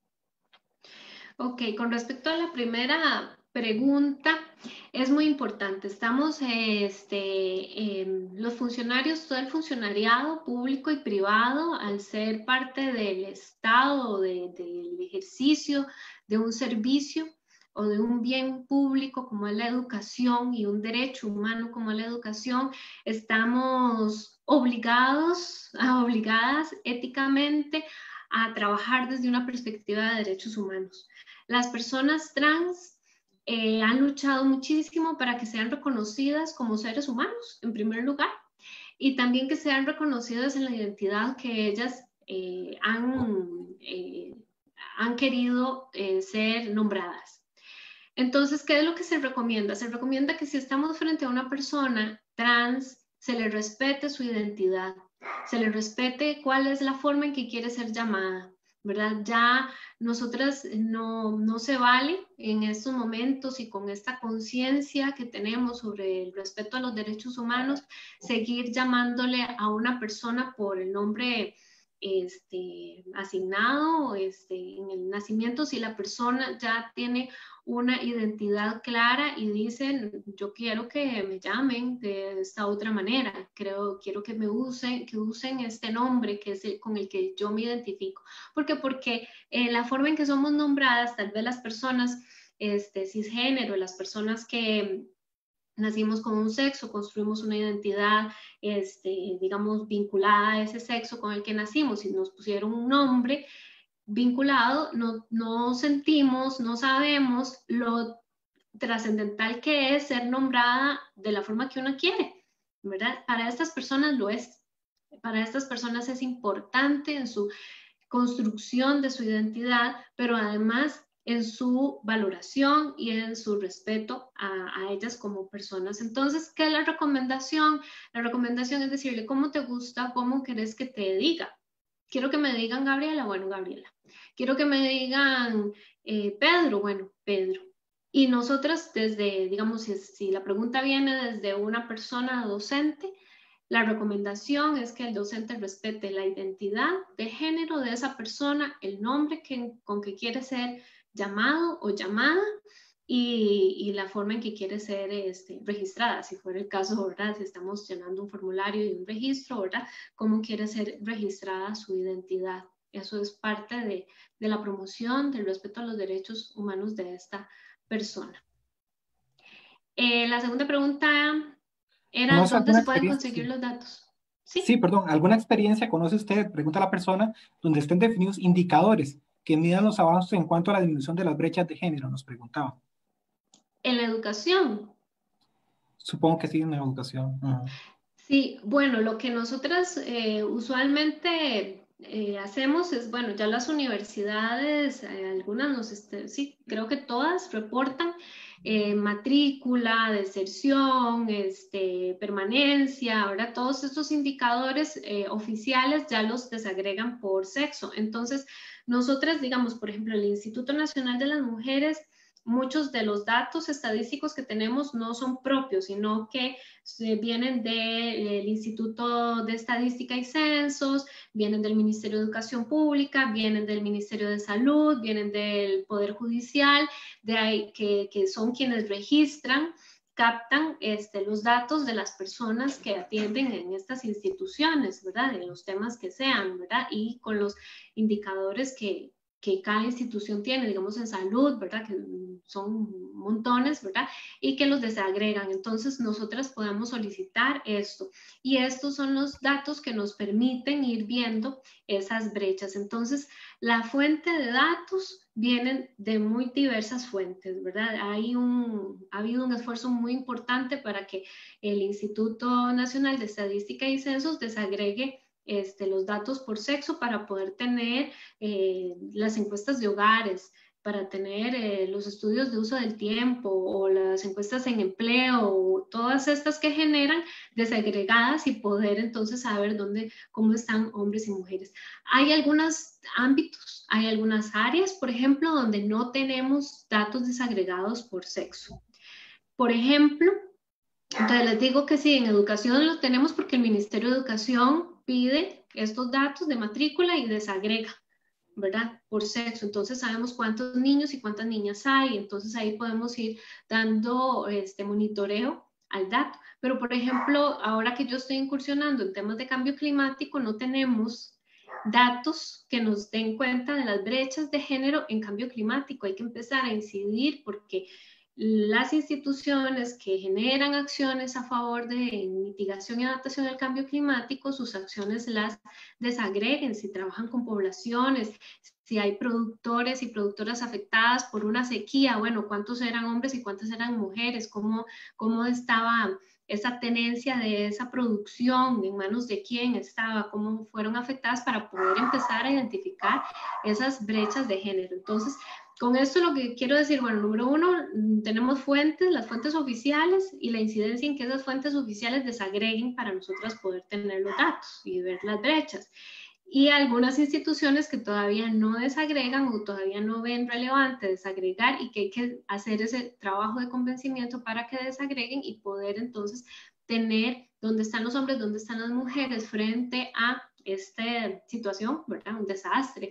Ok, con respecto a la primera pregunta, es muy importante. Estamos, este, eh, los funcionarios, todo el funcionariado público y privado, al ser parte del Estado, de, del ejercicio de un servicio o de un bien público como es la educación y un derecho humano como es la educación, estamos obligados, obligadas éticamente a trabajar desde una perspectiva de derechos humanos. Las personas trans eh, han luchado muchísimo para que sean reconocidas como seres humanos, en primer lugar, y también que sean reconocidas en la identidad que ellas eh, han, eh, han querido eh, ser nombradas. Entonces, ¿qué es lo que se recomienda? Se recomienda que si estamos frente a una persona trans, se le respete su identidad, se le respete cuál es la forma en que quiere ser llamada, ¿verdad? Ya nosotras no, no se vale en estos momentos y con esta conciencia que tenemos sobre el respeto a los derechos humanos, seguir llamándole a una persona por el nombre este, asignado este, en el nacimiento, si la persona ya tiene una identidad clara y dicen, yo quiero que me llamen de esta otra manera, creo, quiero que me usen, que usen este nombre que es el, con el que yo me identifico. ¿Por qué? Porque eh, la forma en que somos nombradas, tal vez las personas este, cisgénero, las personas que nacimos con un sexo, construimos una identidad, este, digamos, vinculada a ese sexo con el que nacimos, y nos pusieron un nombre vinculado, no, no sentimos, no sabemos lo trascendental que es ser nombrada de la forma que uno quiere, ¿verdad? Para estas personas lo es. para estas personas es importante en su construcción de su identidad, pero además en su valoración y en su respeto a, a ellas como personas. Entonces, ¿qué es la recomendación? La recomendación es decirle cómo te gusta, cómo querés que te diga. Quiero que me digan Gabriela, bueno, Gabriela. Quiero que me digan eh, Pedro, bueno, Pedro. Y nosotras desde, digamos, si, si la pregunta viene desde una persona docente, la recomendación es que el docente respete la identidad de género de esa persona, el nombre que, con que quiere ser llamado o llamada y, y la forma en que quiere ser este, registrada, si fuera el caso, ¿verdad? Si estamos llenando un formulario y un registro, ¿verdad? Cómo quiere ser registrada su identidad. Eso es parte de, de la promoción del respeto a los derechos humanos de esta persona. Eh, la segunda pregunta era, ¿dónde se pueden conseguir los datos? ¿Sí? Sí, perdón, ¿alguna experiencia conoce usted, pregunta la persona, donde estén definidos indicadores que midan los avances en cuanto a la disminución de las brechas de género? Nos preguntaba. ¿En la educación? Supongo que sí, en la educación. Uh-huh. Sí, bueno, lo que nosotras eh, usualmente eh, hacemos es, bueno, ya las universidades, eh, algunas nos, este, sí, creo que todas reportan eh, matrícula, deserción, este, permanencia, ahora todos estos indicadores eh, oficiales ya los desagregan por sexo. Entonces, nosotras, digamos, por ejemplo, el Instituto Nacional de las Mujeres, muchos de los datos estadísticos que tenemos no son propios, sino que vienen del Instituto de Estadística y Censos, vienen del Ministerio de Educación Pública, vienen del Ministerio de Salud, vienen del Poder Judicial, de ahí, que, que son quienes registran, captan este, los datos de las personas que atienden en estas instituciones, ¿verdad? En los temas que sean, ¿verdad? Y con los indicadores que, que cada institución tiene, digamos en salud, ¿verdad? Que son montones, ¿verdad? Y que los desagregan. Entonces, nosotras podemos solicitar esto. Y estos son los datos que nos permiten ir viendo esas brechas. Entonces, la fuente de datos vienen de muy diversas fuentes, ¿verdad? Hay un, ha habido un esfuerzo muy importante para que el Instituto Nacional de Estadística y Censos desagregue Este, los datos por sexo para poder tener eh, las encuestas de hogares, para tener eh, los estudios de uso del tiempo o las encuestas en empleo, o todas estas que generan desagregadas y poder entonces saber dónde, cómo están hombres y mujeres. Hay algunos ámbitos, hay algunas áreas, por ejemplo, donde no tenemos datos desagregados por sexo. Por ejemplo, entonces les digo que sí, en educación lo tenemos porque el Ministerio de Educación pide estos datos de matrícula y desagrega, ¿verdad? Por sexo. Entonces sabemos cuántos niños y cuántas niñas hay. Entonces ahí podemos ir dando este monitoreo al dato. Pero por ejemplo, ahora que yo estoy incursionando en temas de cambio climático, no tenemos datos que nos den cuenta de las brechas de género en cambio climático. Hay que empezar a incidir porque las instituciones que generan acciones a favor de mitigación y adaptación al cambio climático, sus acciones las desagreguen, si trabajan con poblaciones, si hay productores y productoras afectadas por una sequía, bueno, cuántos eran hombres y cuántas eran mujeres, cómo, cómo estaba esa tenencia de esa producción, en manos de quién estaba, cómo fueron afectadas para poder empezar a identificar esas brechas de género. Entonces, con esto lo que quiero decir, bueno, número uno, tenemos fuentes, las fuentes oficiales y la incidencia en que esas fuentes oficiales desagreguen para nosotras poder tener los datos y ver las brechas. Y algunas instituciones que todavía no desagregan o todavía no ven relevante desagregar y que hay que hacer ese trabajo de convencimiento para que desagreguen y poder entonces tener dónde están los hombres, dónde están las mujeres frente a esta situación, ¿verdad? Un desastre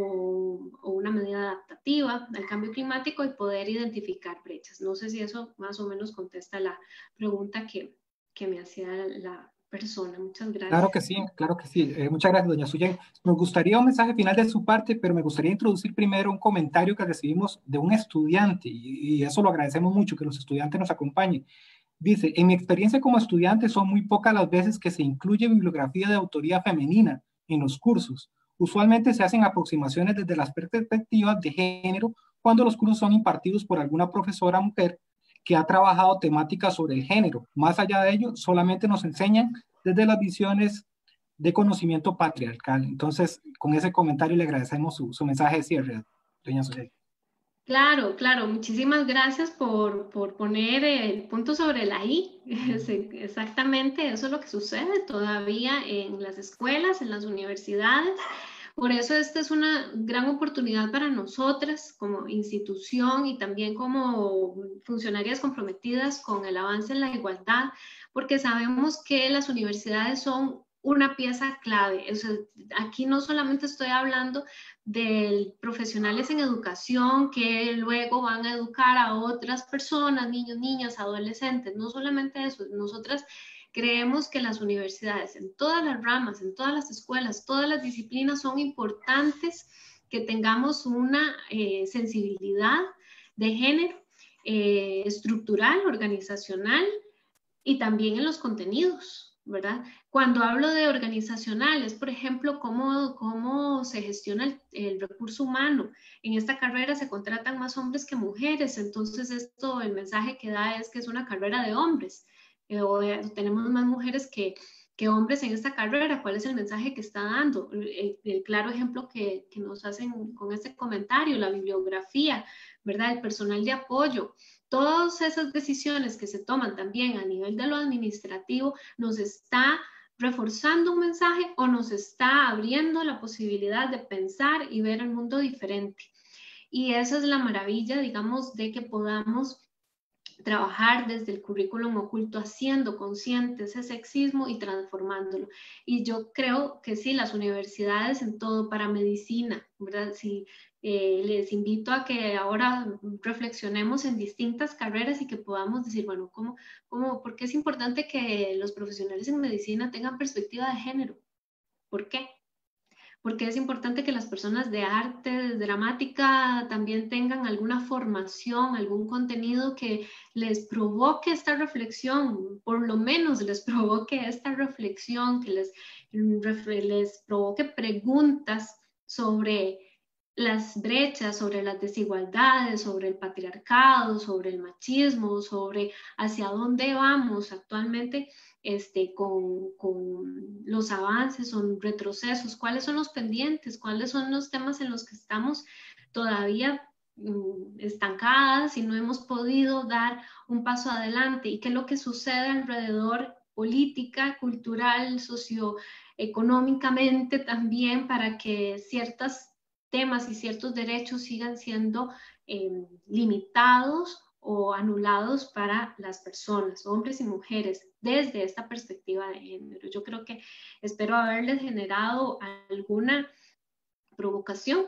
o, o una medida adaptativa al cambio climático y poder identificar brechas. No sé si eso más o menos contesta la pregunta que, que me hacía la persona. Muchas gracias. Claro que sí, claro que sí. Eh, muchas gracias, doña Suyen. Me gustaría un mensaje final de su parte, pero me gustaría introducir primero un comentario que recibimos de un estudiante, y, y eso lo agradecemos mucho, que los estudiantes nos acompañen. Dice, en mi experiencia como estudiante son muy pocas las veces que se incluye bibliografía de autoría femenina en los cursos. Usualmente se hacen aproximaciones desde las perspectivas de género cuando los cursos son impartidos por alguna profesora mujer que ha trabajado temáticas sobre el género. Más allá de ello, solamente nos enseñan desde las visiones de conocimiento patriarcal. Entonces, con ese comentario le agradecemos su, su mensaje de cierre, doña Soyay. Claro, claro, muchísimas gracias por, por poner el punto sobre la I. Es exactamente eso es lo que sucede todavía en las escuelas, en las universidades. Por eso esta es una gran oportunidad para nosotras como institución y también como funcionarias comprometidas con el avance en la igualdad, porque sabemos que las universidades son una pieza clave. O sea, aquí no solamente estoy hablando de profesionales en educación que luego van a educar a otras personas, niños, niñas, adolescentes, no solamente eso, nosotras creemos que las universidades, en todas las ramas, en todas las escuelas, todas las disciplinas son importantes que tengamos una eh, sensibilidad de género eh, estructural, organizacional y también en los contenidos, ¿verdad? Cuando hablo de organizacionales, por ejemplo, cómo, cómo se gestiona el, el recurso humano. En esta carrera se contratan más hombres que mujeres, entonces esto, el mensaje que da es que es una carrera de hombres. O tenemos más mujeres que, que hombres en esta carrera. ¿Cuál es el mensaje que está dando? El, el claro ejemplo que, que nos hacen con este comentario, la bibliografía, ¿verdad? El personal de apoyo. Todas esas decisiones que se toman también a nivel de lo administrativo nos está reforzando un mensaje o nos está abriendo la posibilidad de pensar y ver el mundo diferente. Y esa es la maravilla, digamos, de que podamos trabajar desde el currículum oculto, haciendo consciente ese sexismo y transformándolo. Y yo creo que sí, las universidades en todo, para medicina, ¿verdad? Sí, eh, les invito a que ahora reflexionemos en distintas carreras y que podamos decir, bueno, ¿cómo, cómo, ¿por qué es importante que los profesionales en medicina tengan perspectiva de género? ¿Por qué? Porque es importante que las personas de arte, de dramática, también tengan alguna formación, algún contenido que les provoque esta reflexión, por lo menos les provoque esta reflexión, que les, les provoque preguntas sobre las brechas, sobre las desigualdades, sobre el patriarcado, sobre el machismo, sobre hacia dónde vamos actualmente este, con, con los avances o retrocesos, cuáles son los pendientes, cuáles son los temas en los que estamos todavía um, estancadas y no hemos podido dar un paso adelante, y qué es lo que sucede alrededor política, cultural, socioeconómicamente también, para que ciertas temas y ciertos derechos sigan siendo eh, limitados o anulados para las personas, hombres y mujeres, desde esta perspectiva de género. Yo creo que espero haberles generado alguna provocación,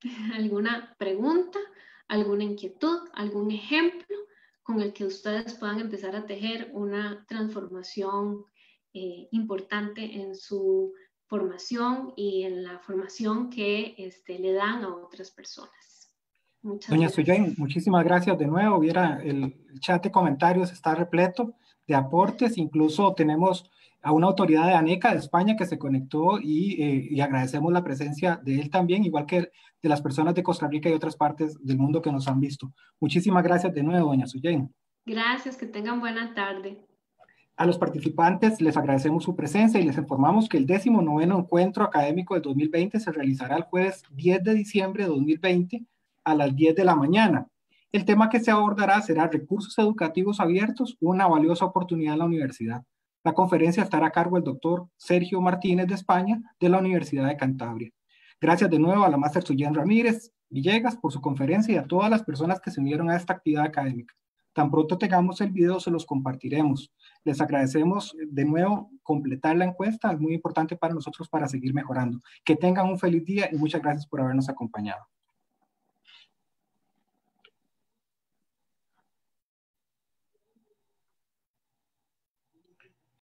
alguna pregunta, alguna inquietud, algún ejemplo con el que ustedes puedan empezar a tejer una transformación eh, importante en su formación y en la formación que este, le dan a otras personas. Muchas Doña gracias. Soyay, muchísimas gracias de nuevo. Viera, el chat de comentarios está repleto de aportes. Incluso tenemos a una autoridad de ANECA de España que se conectó y, eh, y agradecemos la presencia de él también, igual que de las personas de Costa Rica y otras partes del mundo que nos han visto. Muchísimas gracias de nuevo, doña Soyay. Gracias, que tengan buena tarde. A los participantes les agradecemos su presencia y les informamos que el décimo noveno encuentro académico del dos mil veinte se realizará el jueves diez de diciembre de dos mil veinte a las diez de la mañana. El tema que se abordará será recursos educativos abiertos, una valiosa oportunidad en la universidad. La conferencia estará a cargo del doctor Sergio Martínez de España, de la Universidad de Cantabria. Gracias de nuevo a la máster Suyen Ramírez Villegas por su conferencia y a todas las personas que se unieron a esta actividad académica. Tan pronto tengamos el video, se los compartiremos. Les agradecemos de nuevo completar la encuesta, es muy importante para nosotros para seguir mejorando. Que tengan un feliz día y muchas gracias por habernos acompañado.